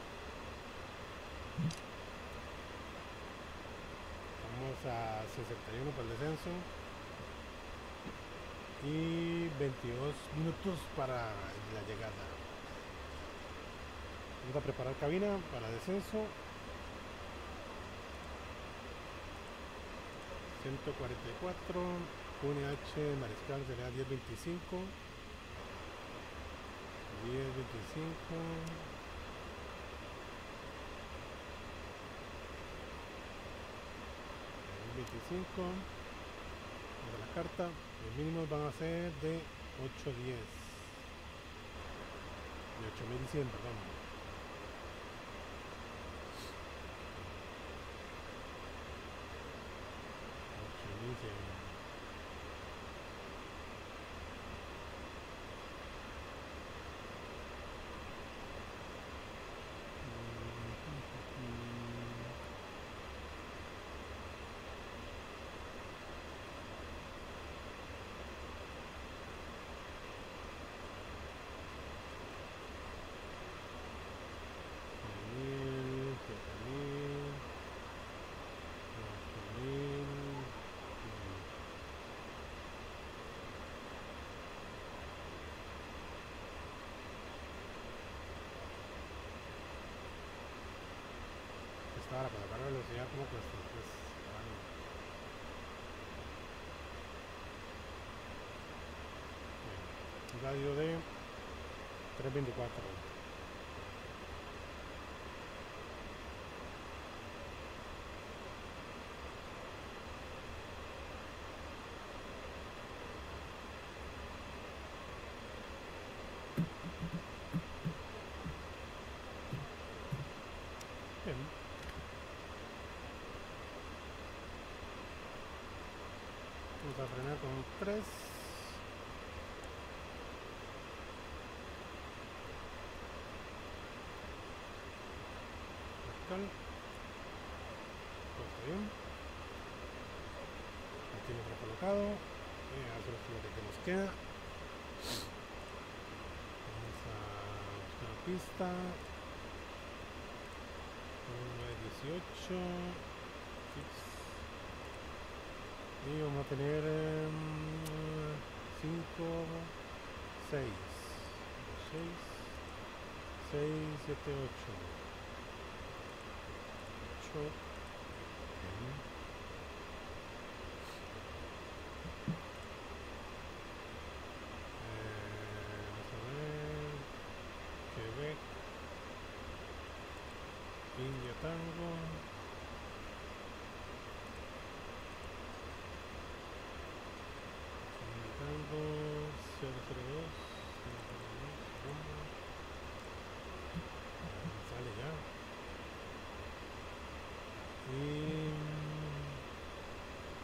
Vamos a sesenta y uno para el descenso. Y veintidós minutos para la llegada. Vamos a preparar cabina para descenso. ciento cuarenta y cuatro. U N H Mariscal sería diez veinticinco. diez veinticinco. veinticinco. De la carta. Los mínimos van a ser de ocho diez. De ocho mil cien, perdón. ocho mil cien. Ahora cuando carga velocidad como cuesta, pues vale. Un radio de trescientos veinticuatro. Bien. Vamos a frenar con tres. Vertical. Todo está bien. Partímetro colocado. Eh, eso es lo que nos queda. Vamos a buscar la pista. nueve dieciocho. Y vamos a tener cinco, seis, seis, seis, siete, ocho, ocho. Bien. Eh, vamos a ver. Quebec, India Tango.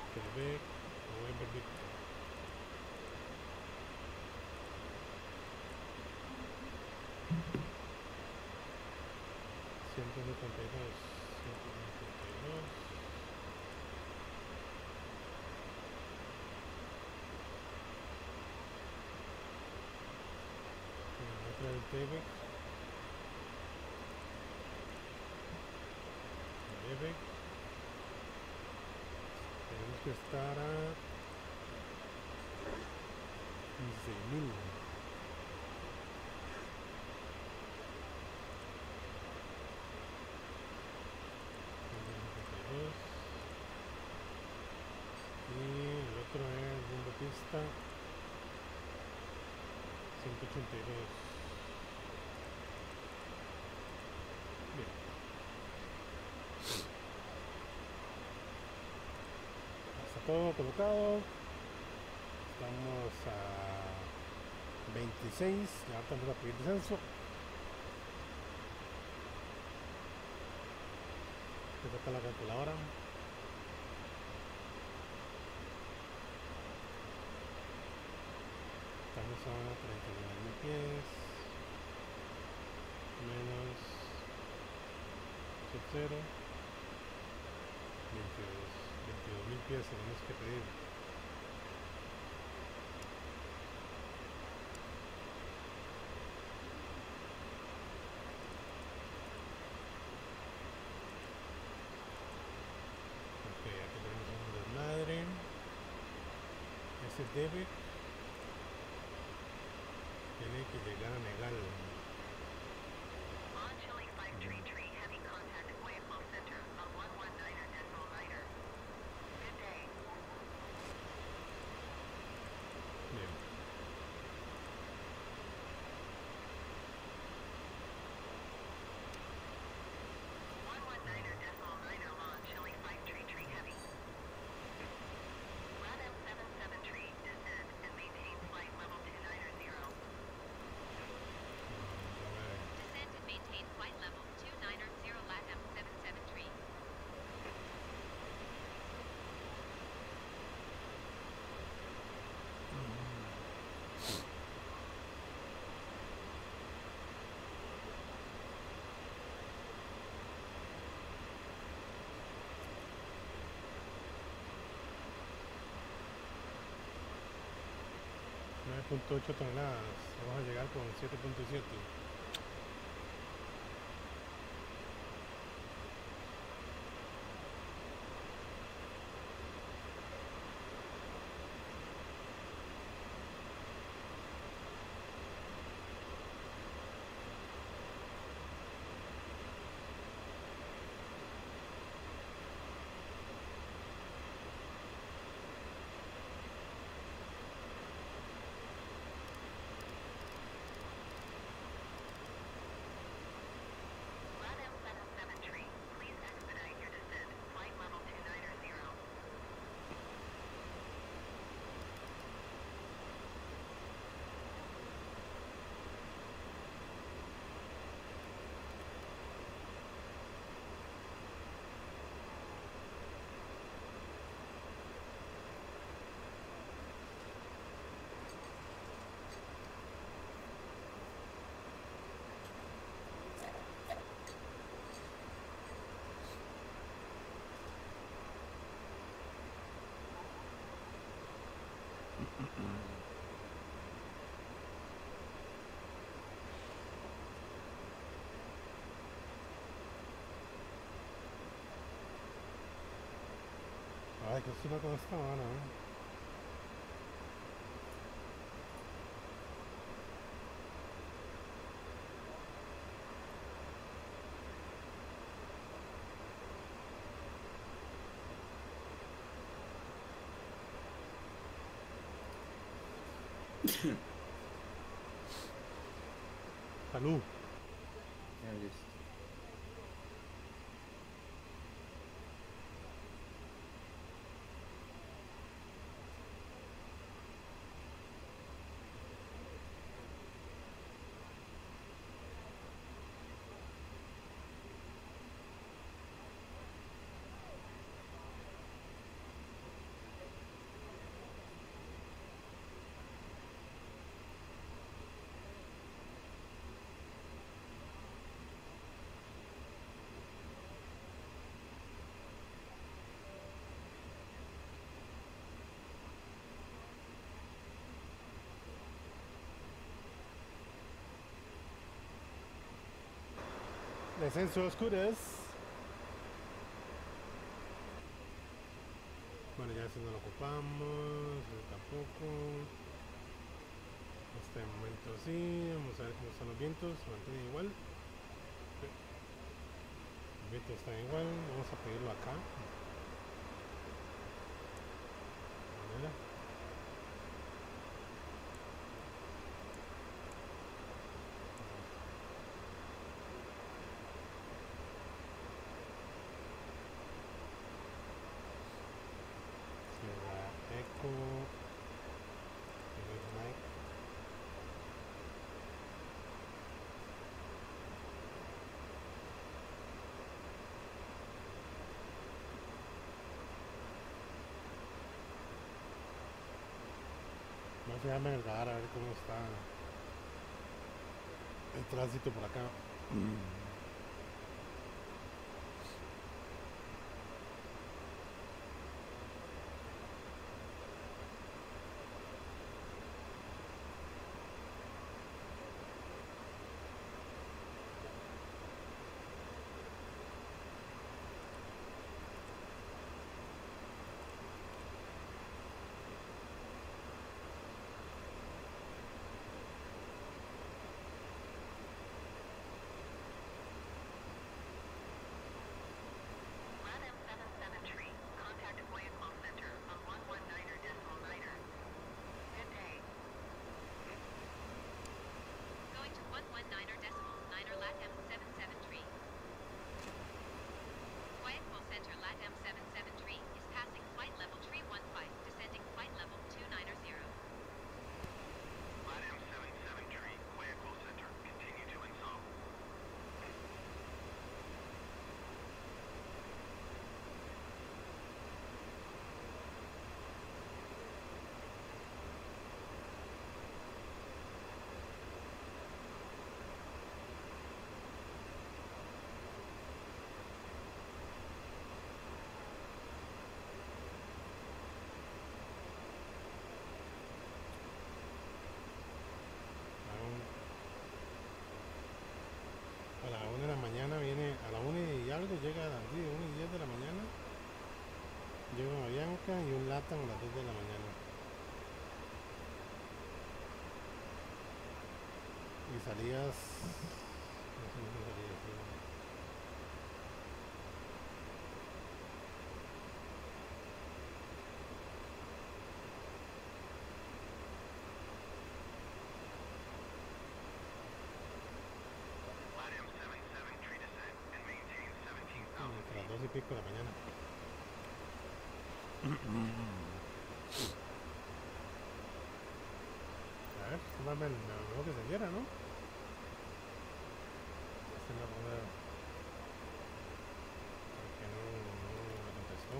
Quebec, November Victor. ciento setenta y dos, ciento setenta y dos. La otra del Quebec. Quebec. Tenemos que estar a dieciséis mil. Y el otro es rumbo pista ciento ochenta y dos. Bien. Está todo colocado. Estamos a veintiséis. Ya estamos a pedir descenso. Se saca la calculadora. Estamos a treinta y nueve mil pies menos sub cero, veintidós mil pies tenemos que pedir. Ok, aquí tenemos un desmadre. Ese debe tiene que llegar a Megal. On Chile five tree tree, heavy contact Guayaquil Center on one one niner decimal niner. Good day. Bien. one one niner decimal niner on Chile five tree tree heavy. LATAM seven seven tree, descend and maintain flight level two niner zero. Descend and maintain flight level two niner zero LATAM seven seven three. nueve punto ocho toneladas. Vamos a llegar con siete punto siete. LATAM seven seven tree, please expedite your descent. Flight level two niner zero. Ay, que suena con esta mano, ¿eh? Salud. Ya listo. Descenso oscuras. Bueno, ya eso no lo ocupamos, eso tampoco. En este momento sí, vamos a ver cómo están los vientos, se mantienen igual. Los vientos están igual, vamos a pedirlo acá. De manera. Echo, Mike. Voy a fijarme en el radar a ver cómo está el tránsito por acá. LATAM seven seven tree, contact Guayaquil Center on one one niner decimal niner. Good day. Going to one one niner decimal niner LATAM seven seven tree. Guayaquil Center LATAM seven seven tree is passing flight level tree one five, descending flight level two niner zero. LATAM seven seven tree, Guayaquil Center. Continue to install. A la una de la mañana viene, a la una y algo llega a las una y diez de la mañana. Llega una Bianca y un Latam a las dos de la mañana. Y salías. No sé, no sé salías, sí. LATAM seven seven tree descent and maintain seventeen Como thousand entre las feet. dos y pico de la mañana. A ver, esto más me me mejor que se viera, ¿no? Este no puede. Porque no, no me contestó.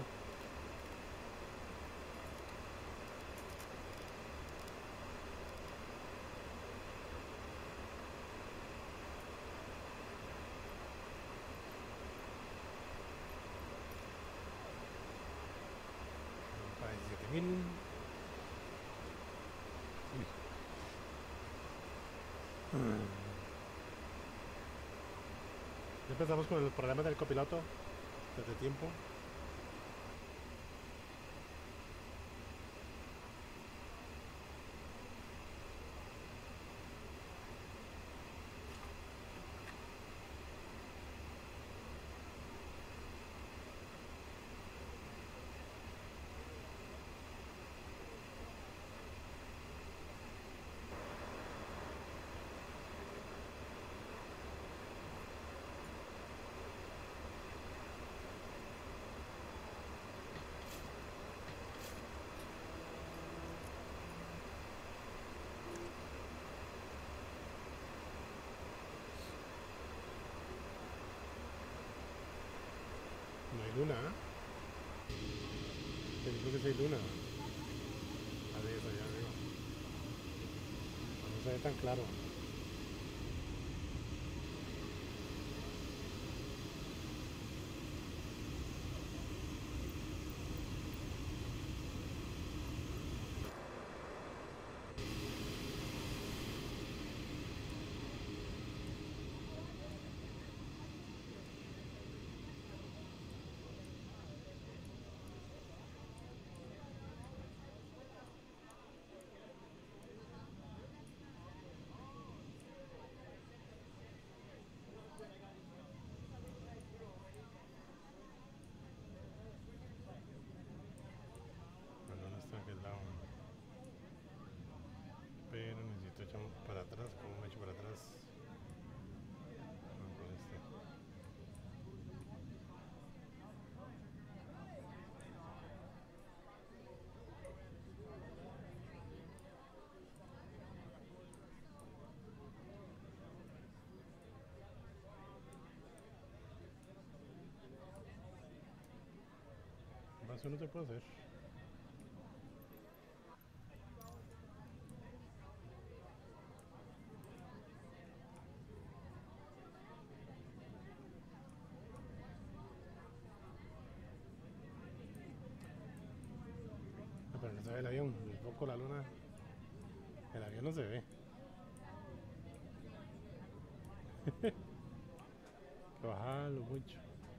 Para diecisiete mil. Ya empezamos con el problema del copiloto desde tiempo. No hay luna, ¿eh? Yo creo que sí hay luna. Adiós, allá arriba. No se ve tan claro. eso no se puede hacer. Ah, pero no se ve el avión, el foco, la luna. El avión no se ve. Que bajarlo mucho.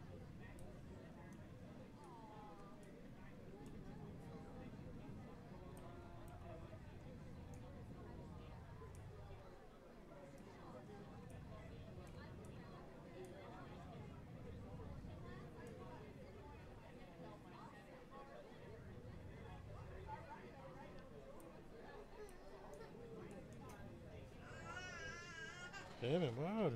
¿Qué, mi amor?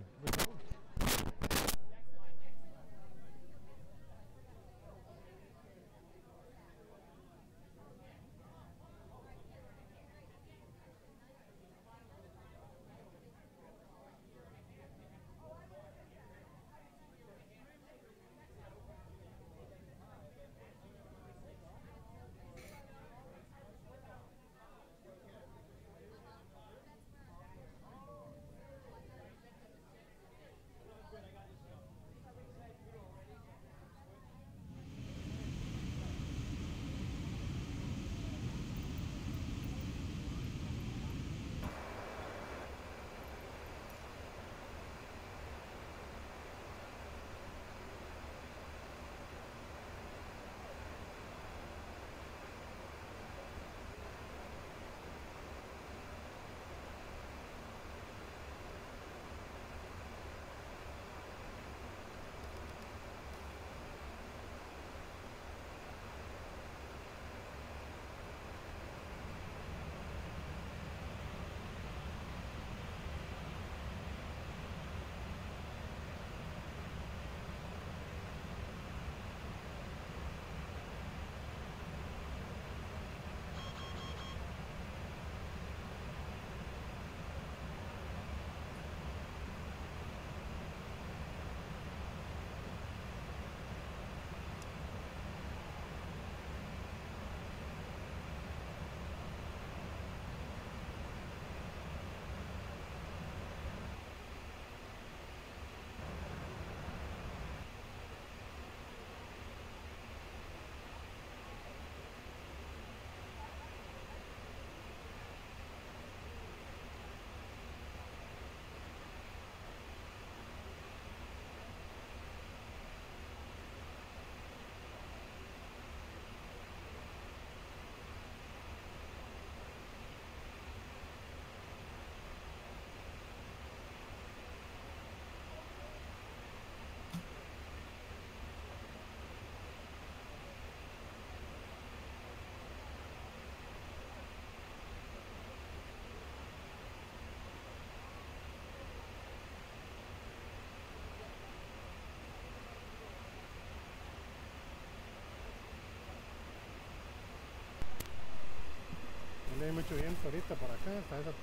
No hay mucho viento ahorita por acá, está esa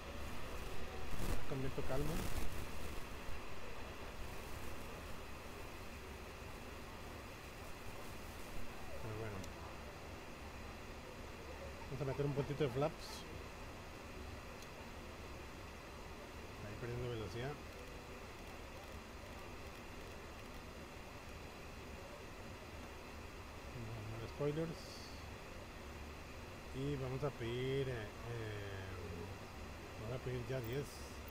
con viento calmo. Pero bueno, vamos a meter un poquito de flaps, ahí perdiendo velocidad. No, no spoilers. Y vamos a pedir eh, eh, vamos a pedir ya diez.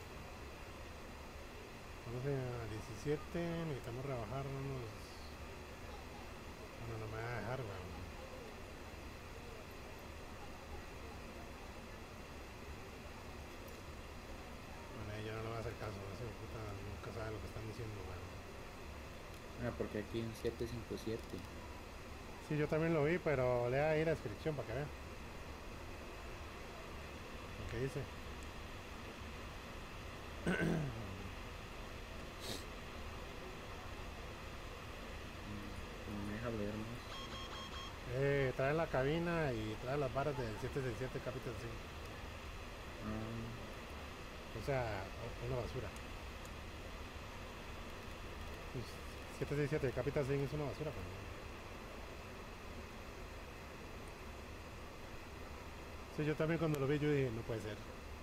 Vamos a diecisiete. Necesitamos rebajar unos. Bueno, no me va a dejar, weón. Bueno, ella no le va a hacer caso. Ese puta nunca sabe lo que están diciendo, weón. Ah, porque aquí un siete cinco siete. Sí, yo también lo vi, pero lea ahí la descripción para que vea. ¿Qué dice? No me deja leer más. Eh, trae la cabina y trae las barras del siete seis siete Capital C. Ah, O sea, una basura. Pues, siete seis siete Capital C es una basura, pero Sí, yo también cuando lo vi yo dije, no puede ser.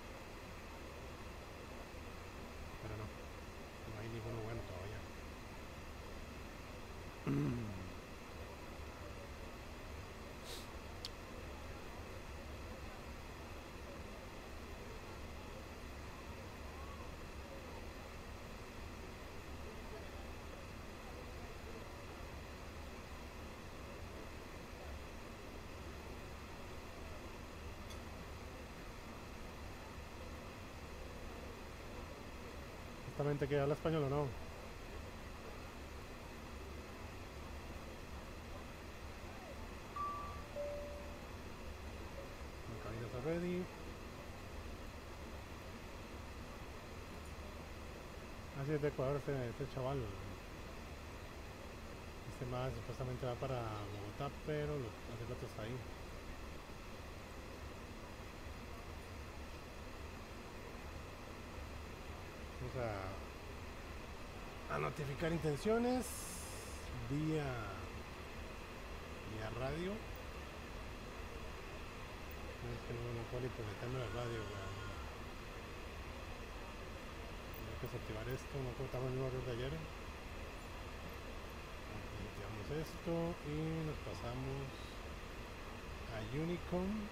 Pero no, no hay ninguno bueno todavía. Justamente que habla español o no. La cabina está ready. Así es de Ecuador este, este chaval. Este más supuestamente va para Bogotá, pero lo, hace rato está ahí. Vamos a, a notificar intenciones vía vía radio. Es que no me puedo ni conectarme a la radio. Tengo que desactivar esto, no contamos el mismo error de ayer. Desactivamos esto y nos pasamos a Unicom.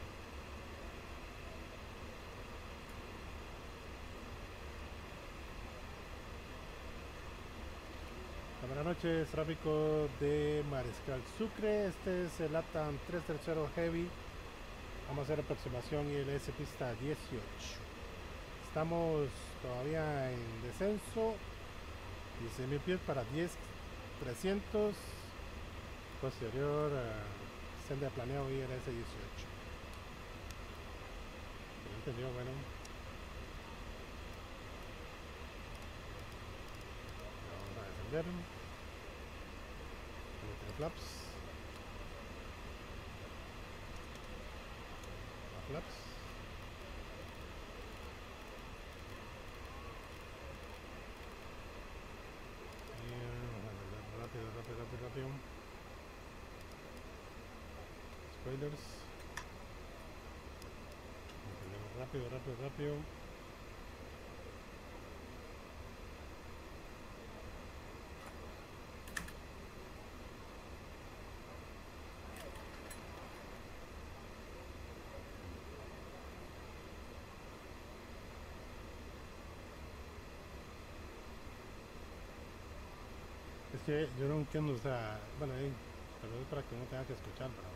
Buenas noches, tráfico de Mariscal Sucre. Este es el LATAM trescientos treinta Heavy. Vamos a hacer aproximación I L S pista dieciocho. Estamos todavía en descenso. dieciséis mil pies para diez trescientos. Posterior uh, senda de planeo I L S dieciocho. ¿No entendió? Bueno. Vamos a descender. Flaps. Flaps. Y rápido, rápido, rápido, rápido. Spoilers. Rápido, rápido, rápido. Es que yo no entiendo, o sea, bueno, eh, tal vez para que uno tenga que escuchar, pero...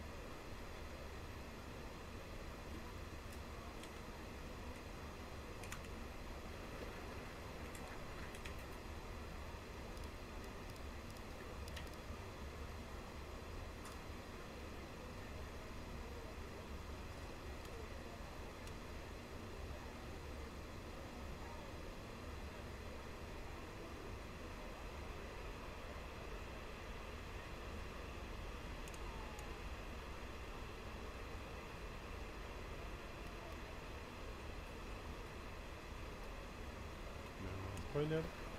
Spoiler.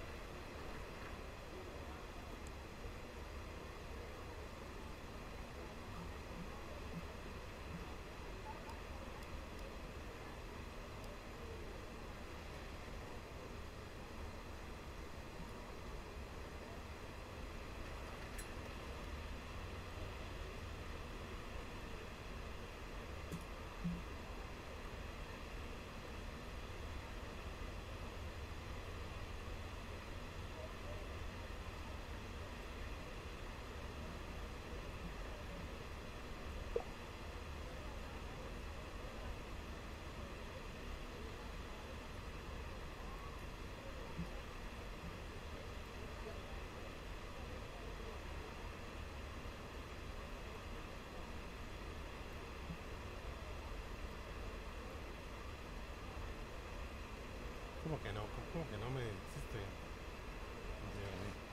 ¿Cómo que no? ¿Cómo que no me hiciste? No sé, a ver.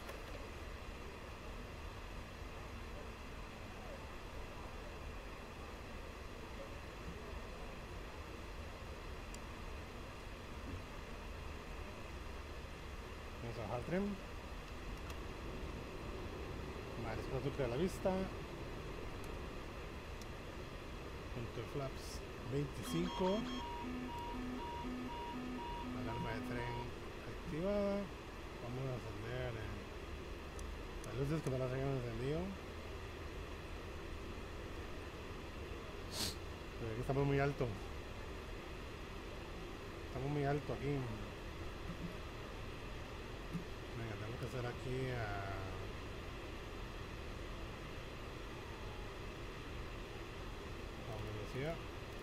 Vamos a bajar el tren. Mariscal Sucre a la vista. poquito de flaps. veinticinco. Alarma de tren activada. Vamos a encender eh, las luces que no las habíamos encendido. Pero aquí estamos muy alto. Estamos muy alto aquí. Venga, tengo que hacer aquí a... a velocidad.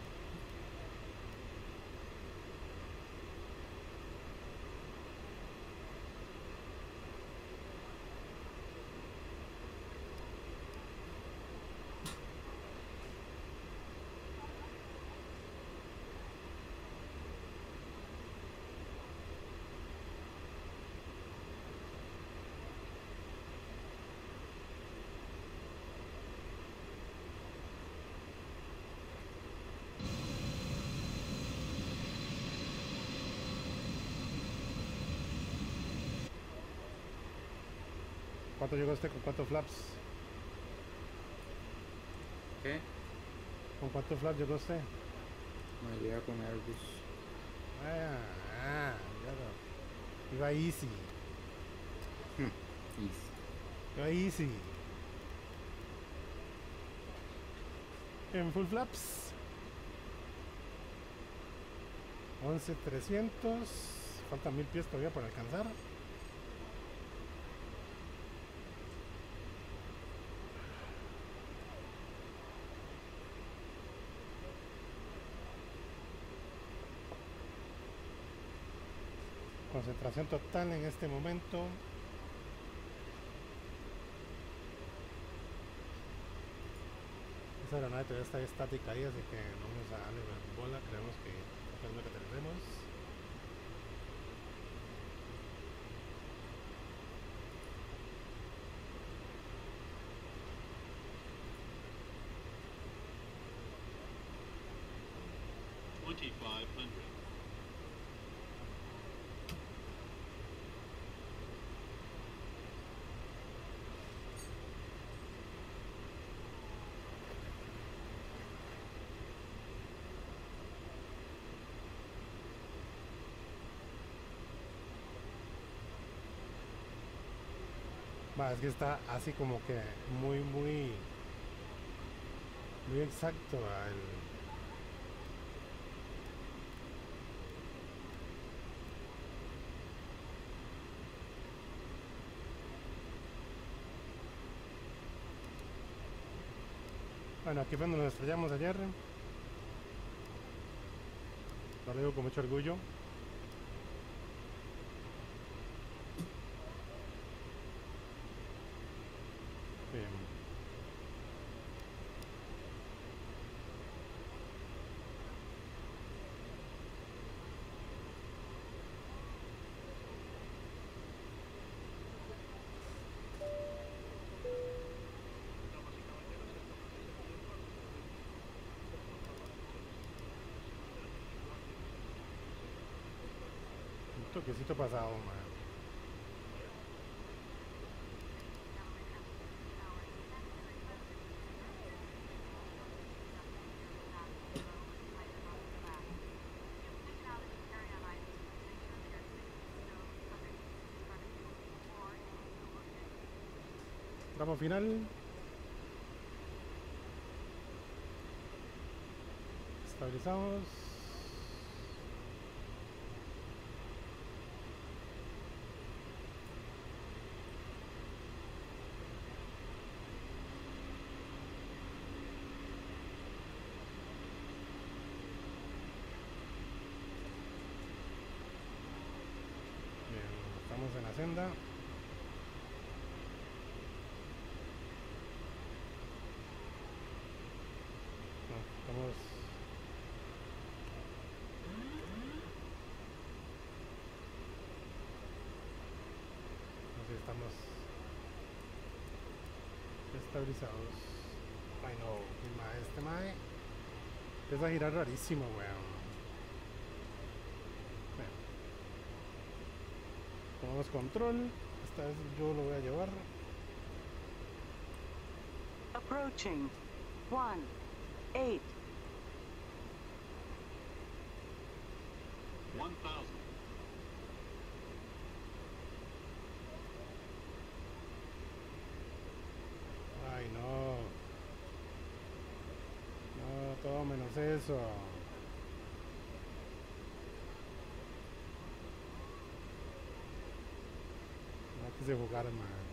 ¿Cuánto llegó este? ¿Con cuántos flaps? ¿Qué? ¿Con cuántos flaps llegó usted? Me llega con Airbus. Ah, ah, ya lo- Iba easy. Easy. Iba easy. En full flaps. once trescientos. Faltan mil pies todavía para alcanzar. Concentración total en este momento. Esa aeronave todavía está estática ahí, así que no vamos a darle bola. Creemos que es lo que tenemos. twenty-five hundred. Va, es que está así como que muy, muy, muy exacto el, bueno, aquí fue donde nos estrellamos ayer. Lo digo con mucho orgullo. Bien. Un toquecito pasado, man. Tramo final. Estabilizamos. Bien, estamos en la senda. No, estamos. Así estamos estabilizados. Ay no, mi mae, este mae empieza a girar rarísimo, weón. Bueno. Tomamos control. Esta vez yo lo voy a llevar. Approaching. one, eight, one thousand. Ay, no. No, todo menos eso. No quise jugar más.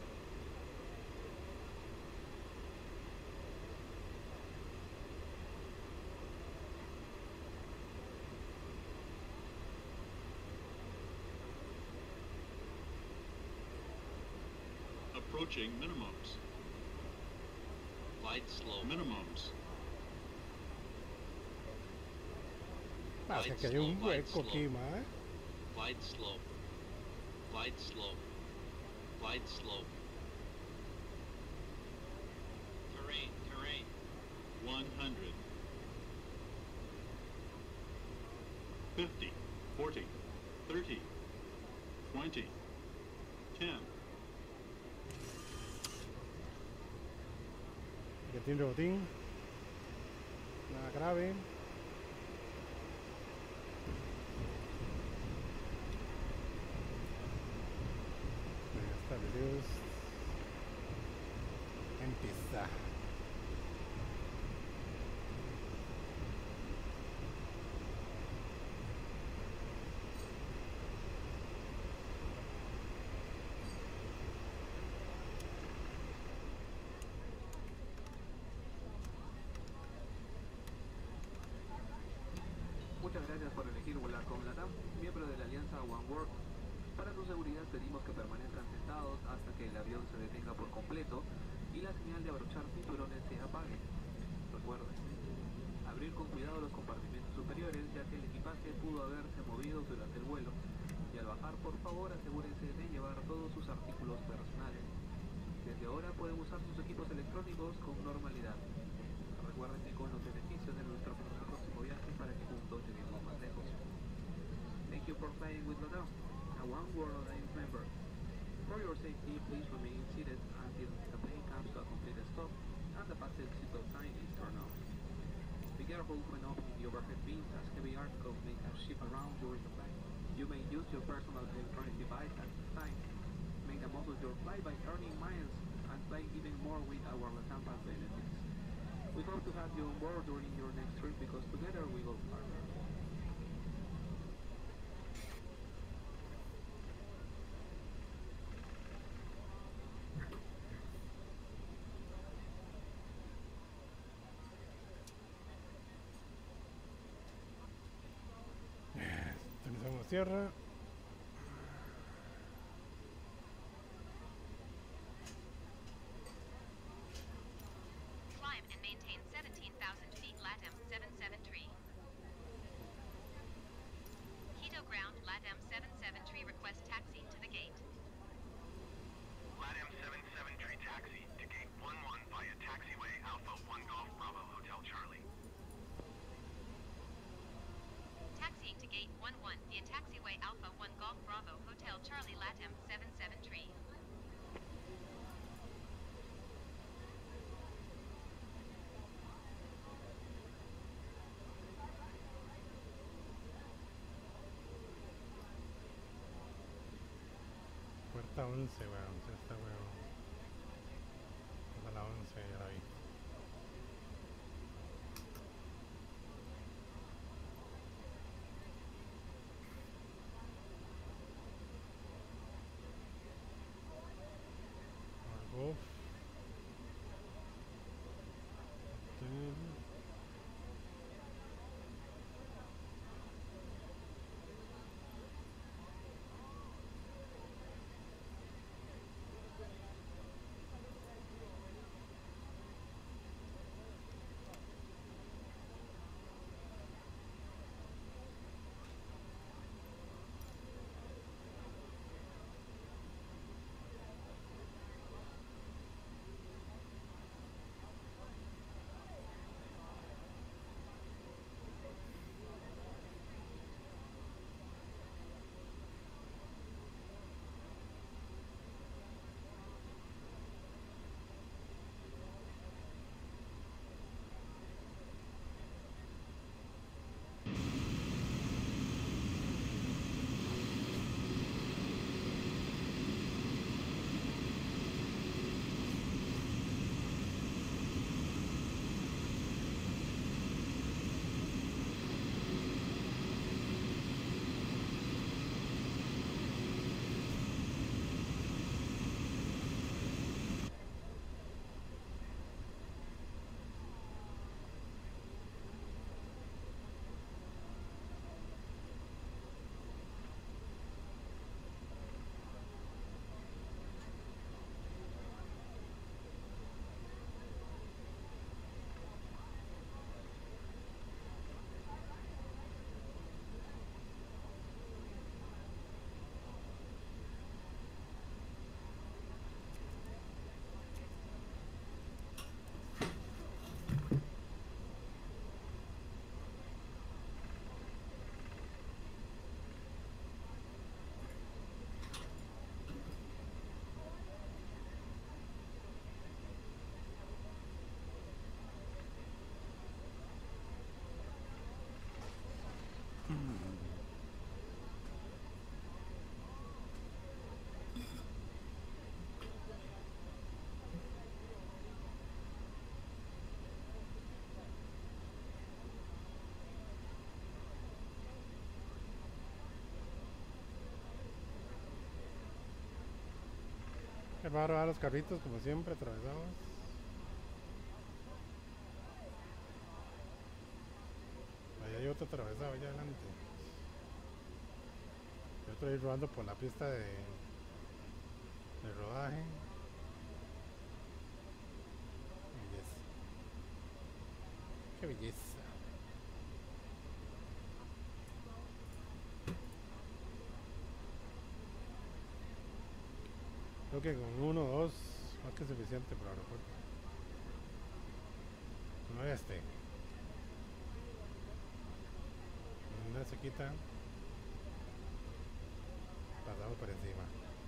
Approaching minimums. Glide slow. Minimums. Ah, se cayó un hueco aquí, ma. Glide slow. Glide slow. Glide slow. Terrain, terrain. one hundred. fifty, forty, thirty, twenty, ten. Que tiene rebotín. Nada grave. Ya está, videos. Empieza. Muchas gracias por elegir volar con LATAM, miembro de la alianza OneWorld. Para su seguridad pedimos que permanezcan sentados hasta que el avión se detenga por completo y la señal de abrochar cinturones se apague. Recuerden, abrir con cuidado los compartimentos superiores ya que el equipaje pudo haberse movido durante el vuelo. Y al bajar, por favor, asegúrense de llevar todos sus artículos personales. Desde ahora pueden usar sus equipos electrónicos con normalidad. Recuerden que con los beneficios de nuestro próximo viaje para que juntos lleguemos más lejos. Thank you for flying with LATAM, a OneWorld Alliance member. For your safety, please remain seated until the plane comes to a complete stop and the fasten seatbelt sign is turned off. Be careful when opening the overhead bins as heavy articles may have shipped around during the flight. You may use your personal electronic device at this time. Make the most of your flight by earning miles and flying even more with our LATAM Pass benefits. We hope to have you on board during your next trip because together we go farther. Utilizamos tierra. Climb and maintain seventeen thousand feet LATAM seven seven three. Quito ground LATAM seven seven three request taxi to the gate. LATAM seven seven three taxi to gate one one via taxiway Alpha one Golf Bravo Hotel Charlie. Taxiing to gate one one via taxiway Alpha one Golf Bravo Hotel Charlie LATAM seven seven three. Puerta once, weón. Ya está, weón. A la once, ya la vi. Margot. Hotel. Qué bárbaro a los carritos, como siempre, atravesados. Ahí hay otro atravesado allá adelante. Y otro ahí rodando por la pista de, de rodaje. Belleza. Qué belleza. Creo que con uno o dos más que suficiente para el aeropuerto. No este. Una se quita. Pasamos por encima.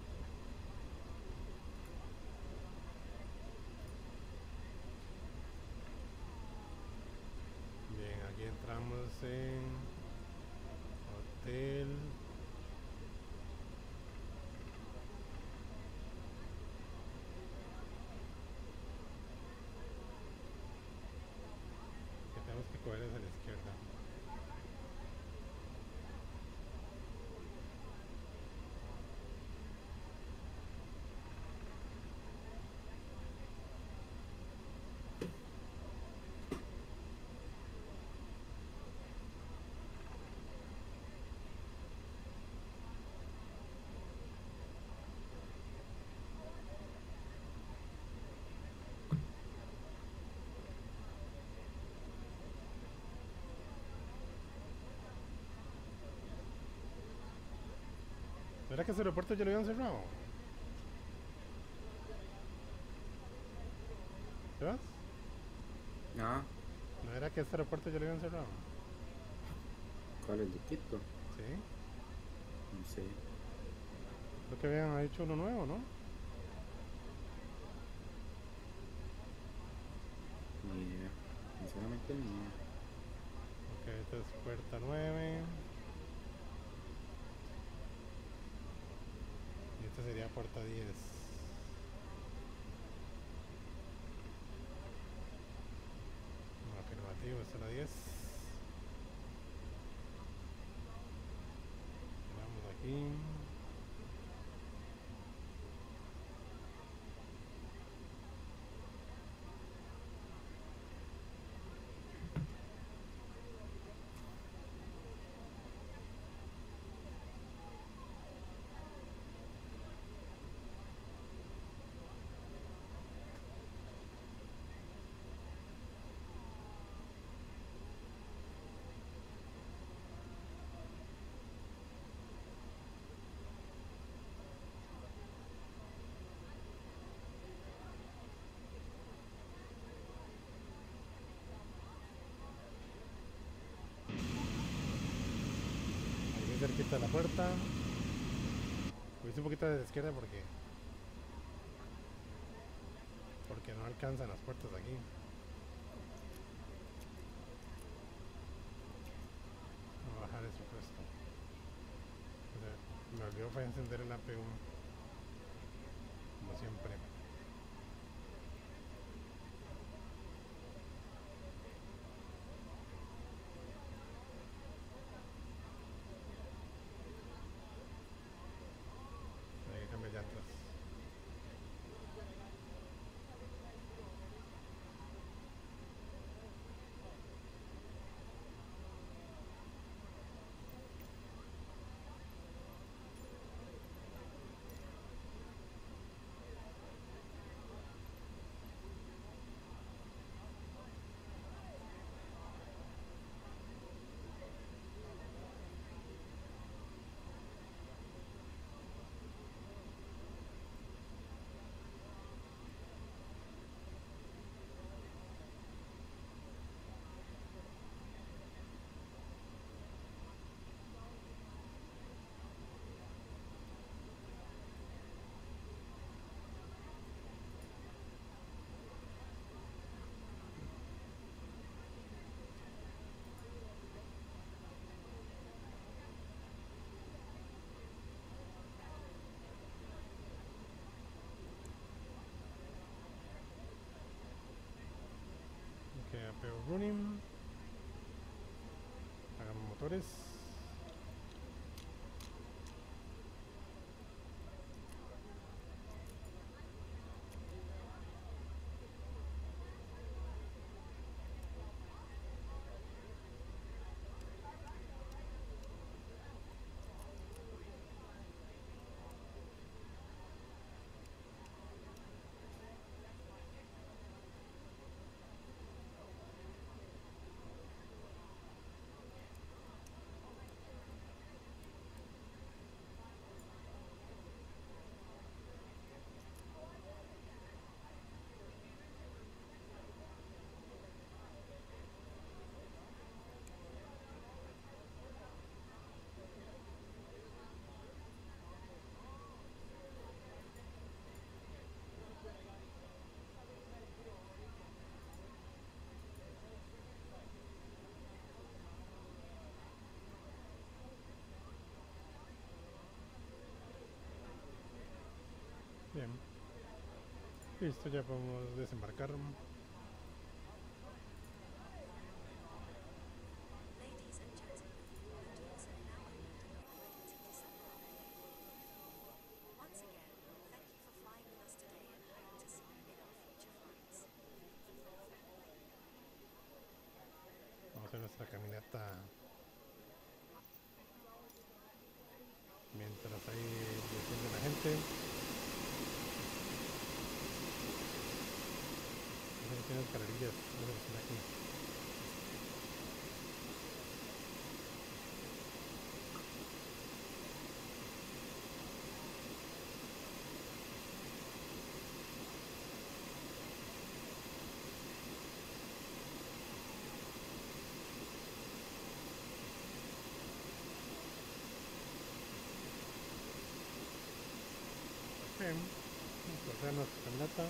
Bien, aquí entramos en hotel. Que tenemos que coger hacia la izquierda. ¿No era que ese aeropuerto ya lo habían cerrado? ¿Sebas? Ah, ¿No era que este aeropuerto ya lo habían cerrado? ¿cuál es el de Quito? Sí. No sé. Creo que habían hecho uno nuevo, ¿no? Ni idea. Sinceramente ni idea. Ok, esta es puerta nueve. Y esta sería puerta diez. Afirmativo, esta es la diez. Vamos aquí. Aquí cerquita de la puerta. Voy un poquito de la izquierda porque porque no alcanzan las puertas aquí. Voy a bajar el supuesto. O sea, me olvidó fue encender el A P uno. Como siempre. Hay que cambiar llantas. Ok, A P U running. Hagamos motores. Listo, ya podemos desembarcar. Vamos a hacer nuestra caminata mientras ahí desciende la gente. Tiene escalerillas, no se están aquí. Bien, vamos a hacer nuestra caminata.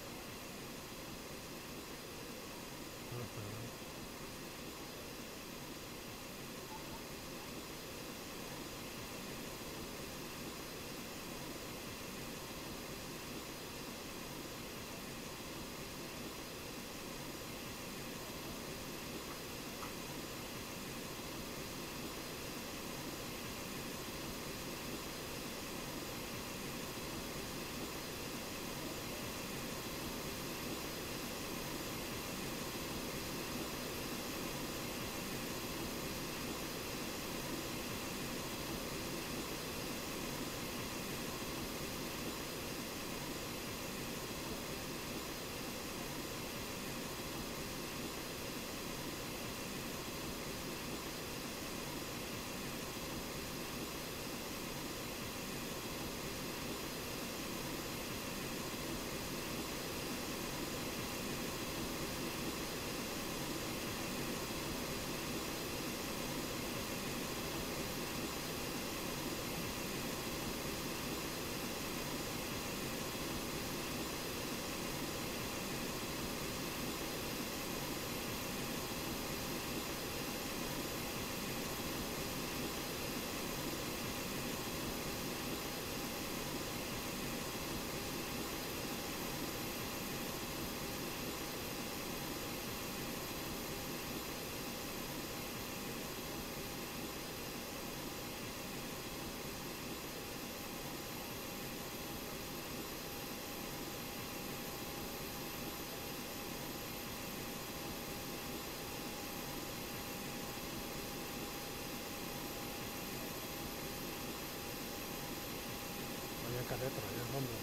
Carreta allá al fondo.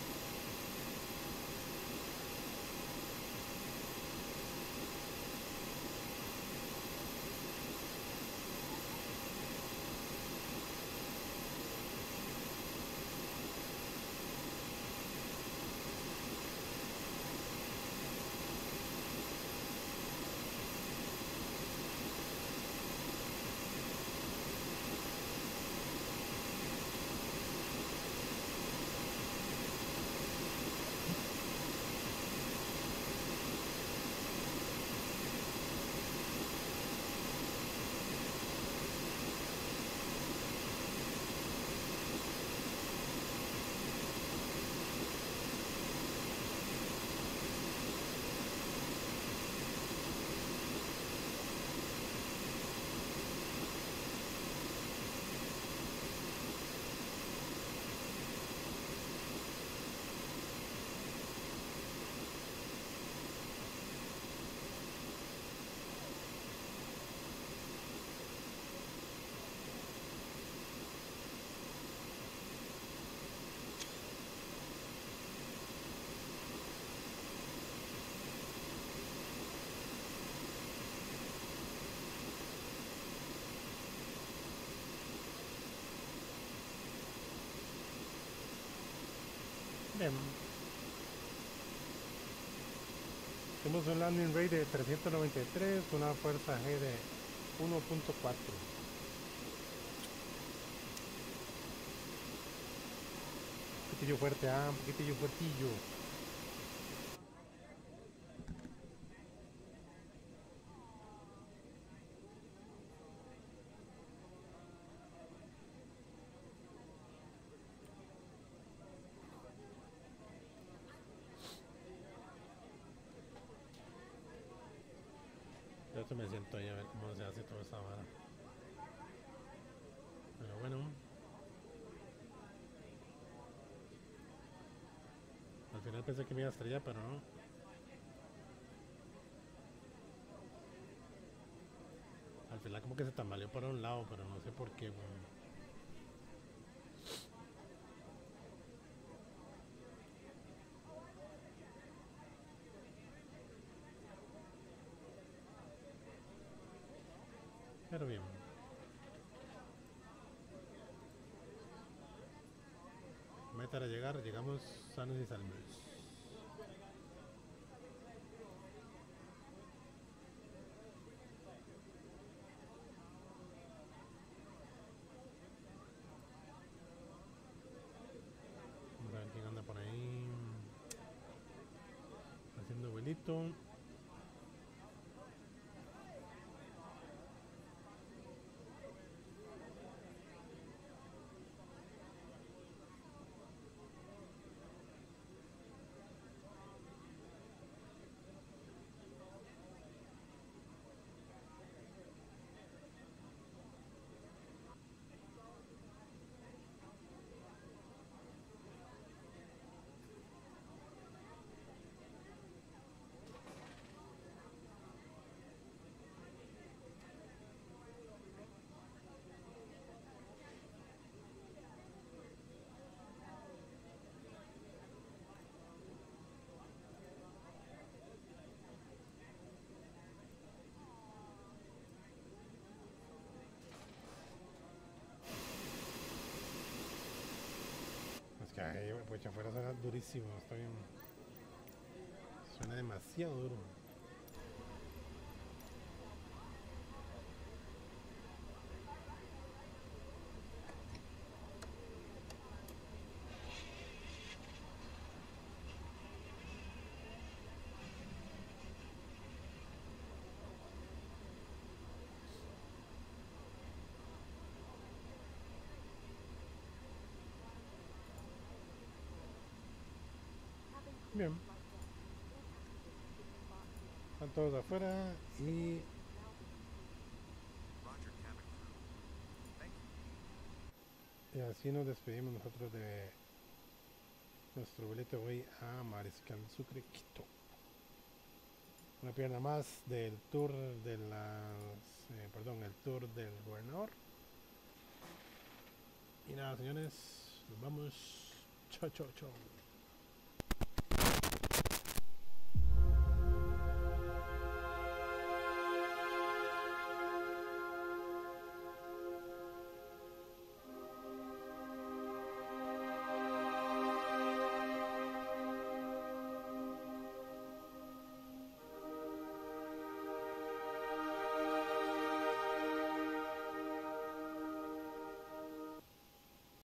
Bien. Tenemos un landing rate de trescientos noventa y tres, una fuerza G de uno punto cuatro. Un poquitillo fuerte, ah, un poquitillo fuertillo. me siento ahí a ver cómo se hace toda esa vara. Pero bueno. Al final pensé que me iba a estrellar, pero no. Al final como que se tambaleó para un lado, pero no sé por qué, bueno. Pero bien. Meta de llegar, llegamos sanos y salvos. Vamos a ver quién anda por ahí haciendo vuelito. Que ahí, pues afuera suena durísimo, está bien. Suena demasiado duro. Bien. Están todos afuera y... y así nos despedimos nosotros de nuestro boleto hoy a Mariscal Sucre, Quito. Una pierna más del tour de las... Eh, perdón, el tour del gobernador. Y nada, señores, nos vamos. Chao, chao, chao.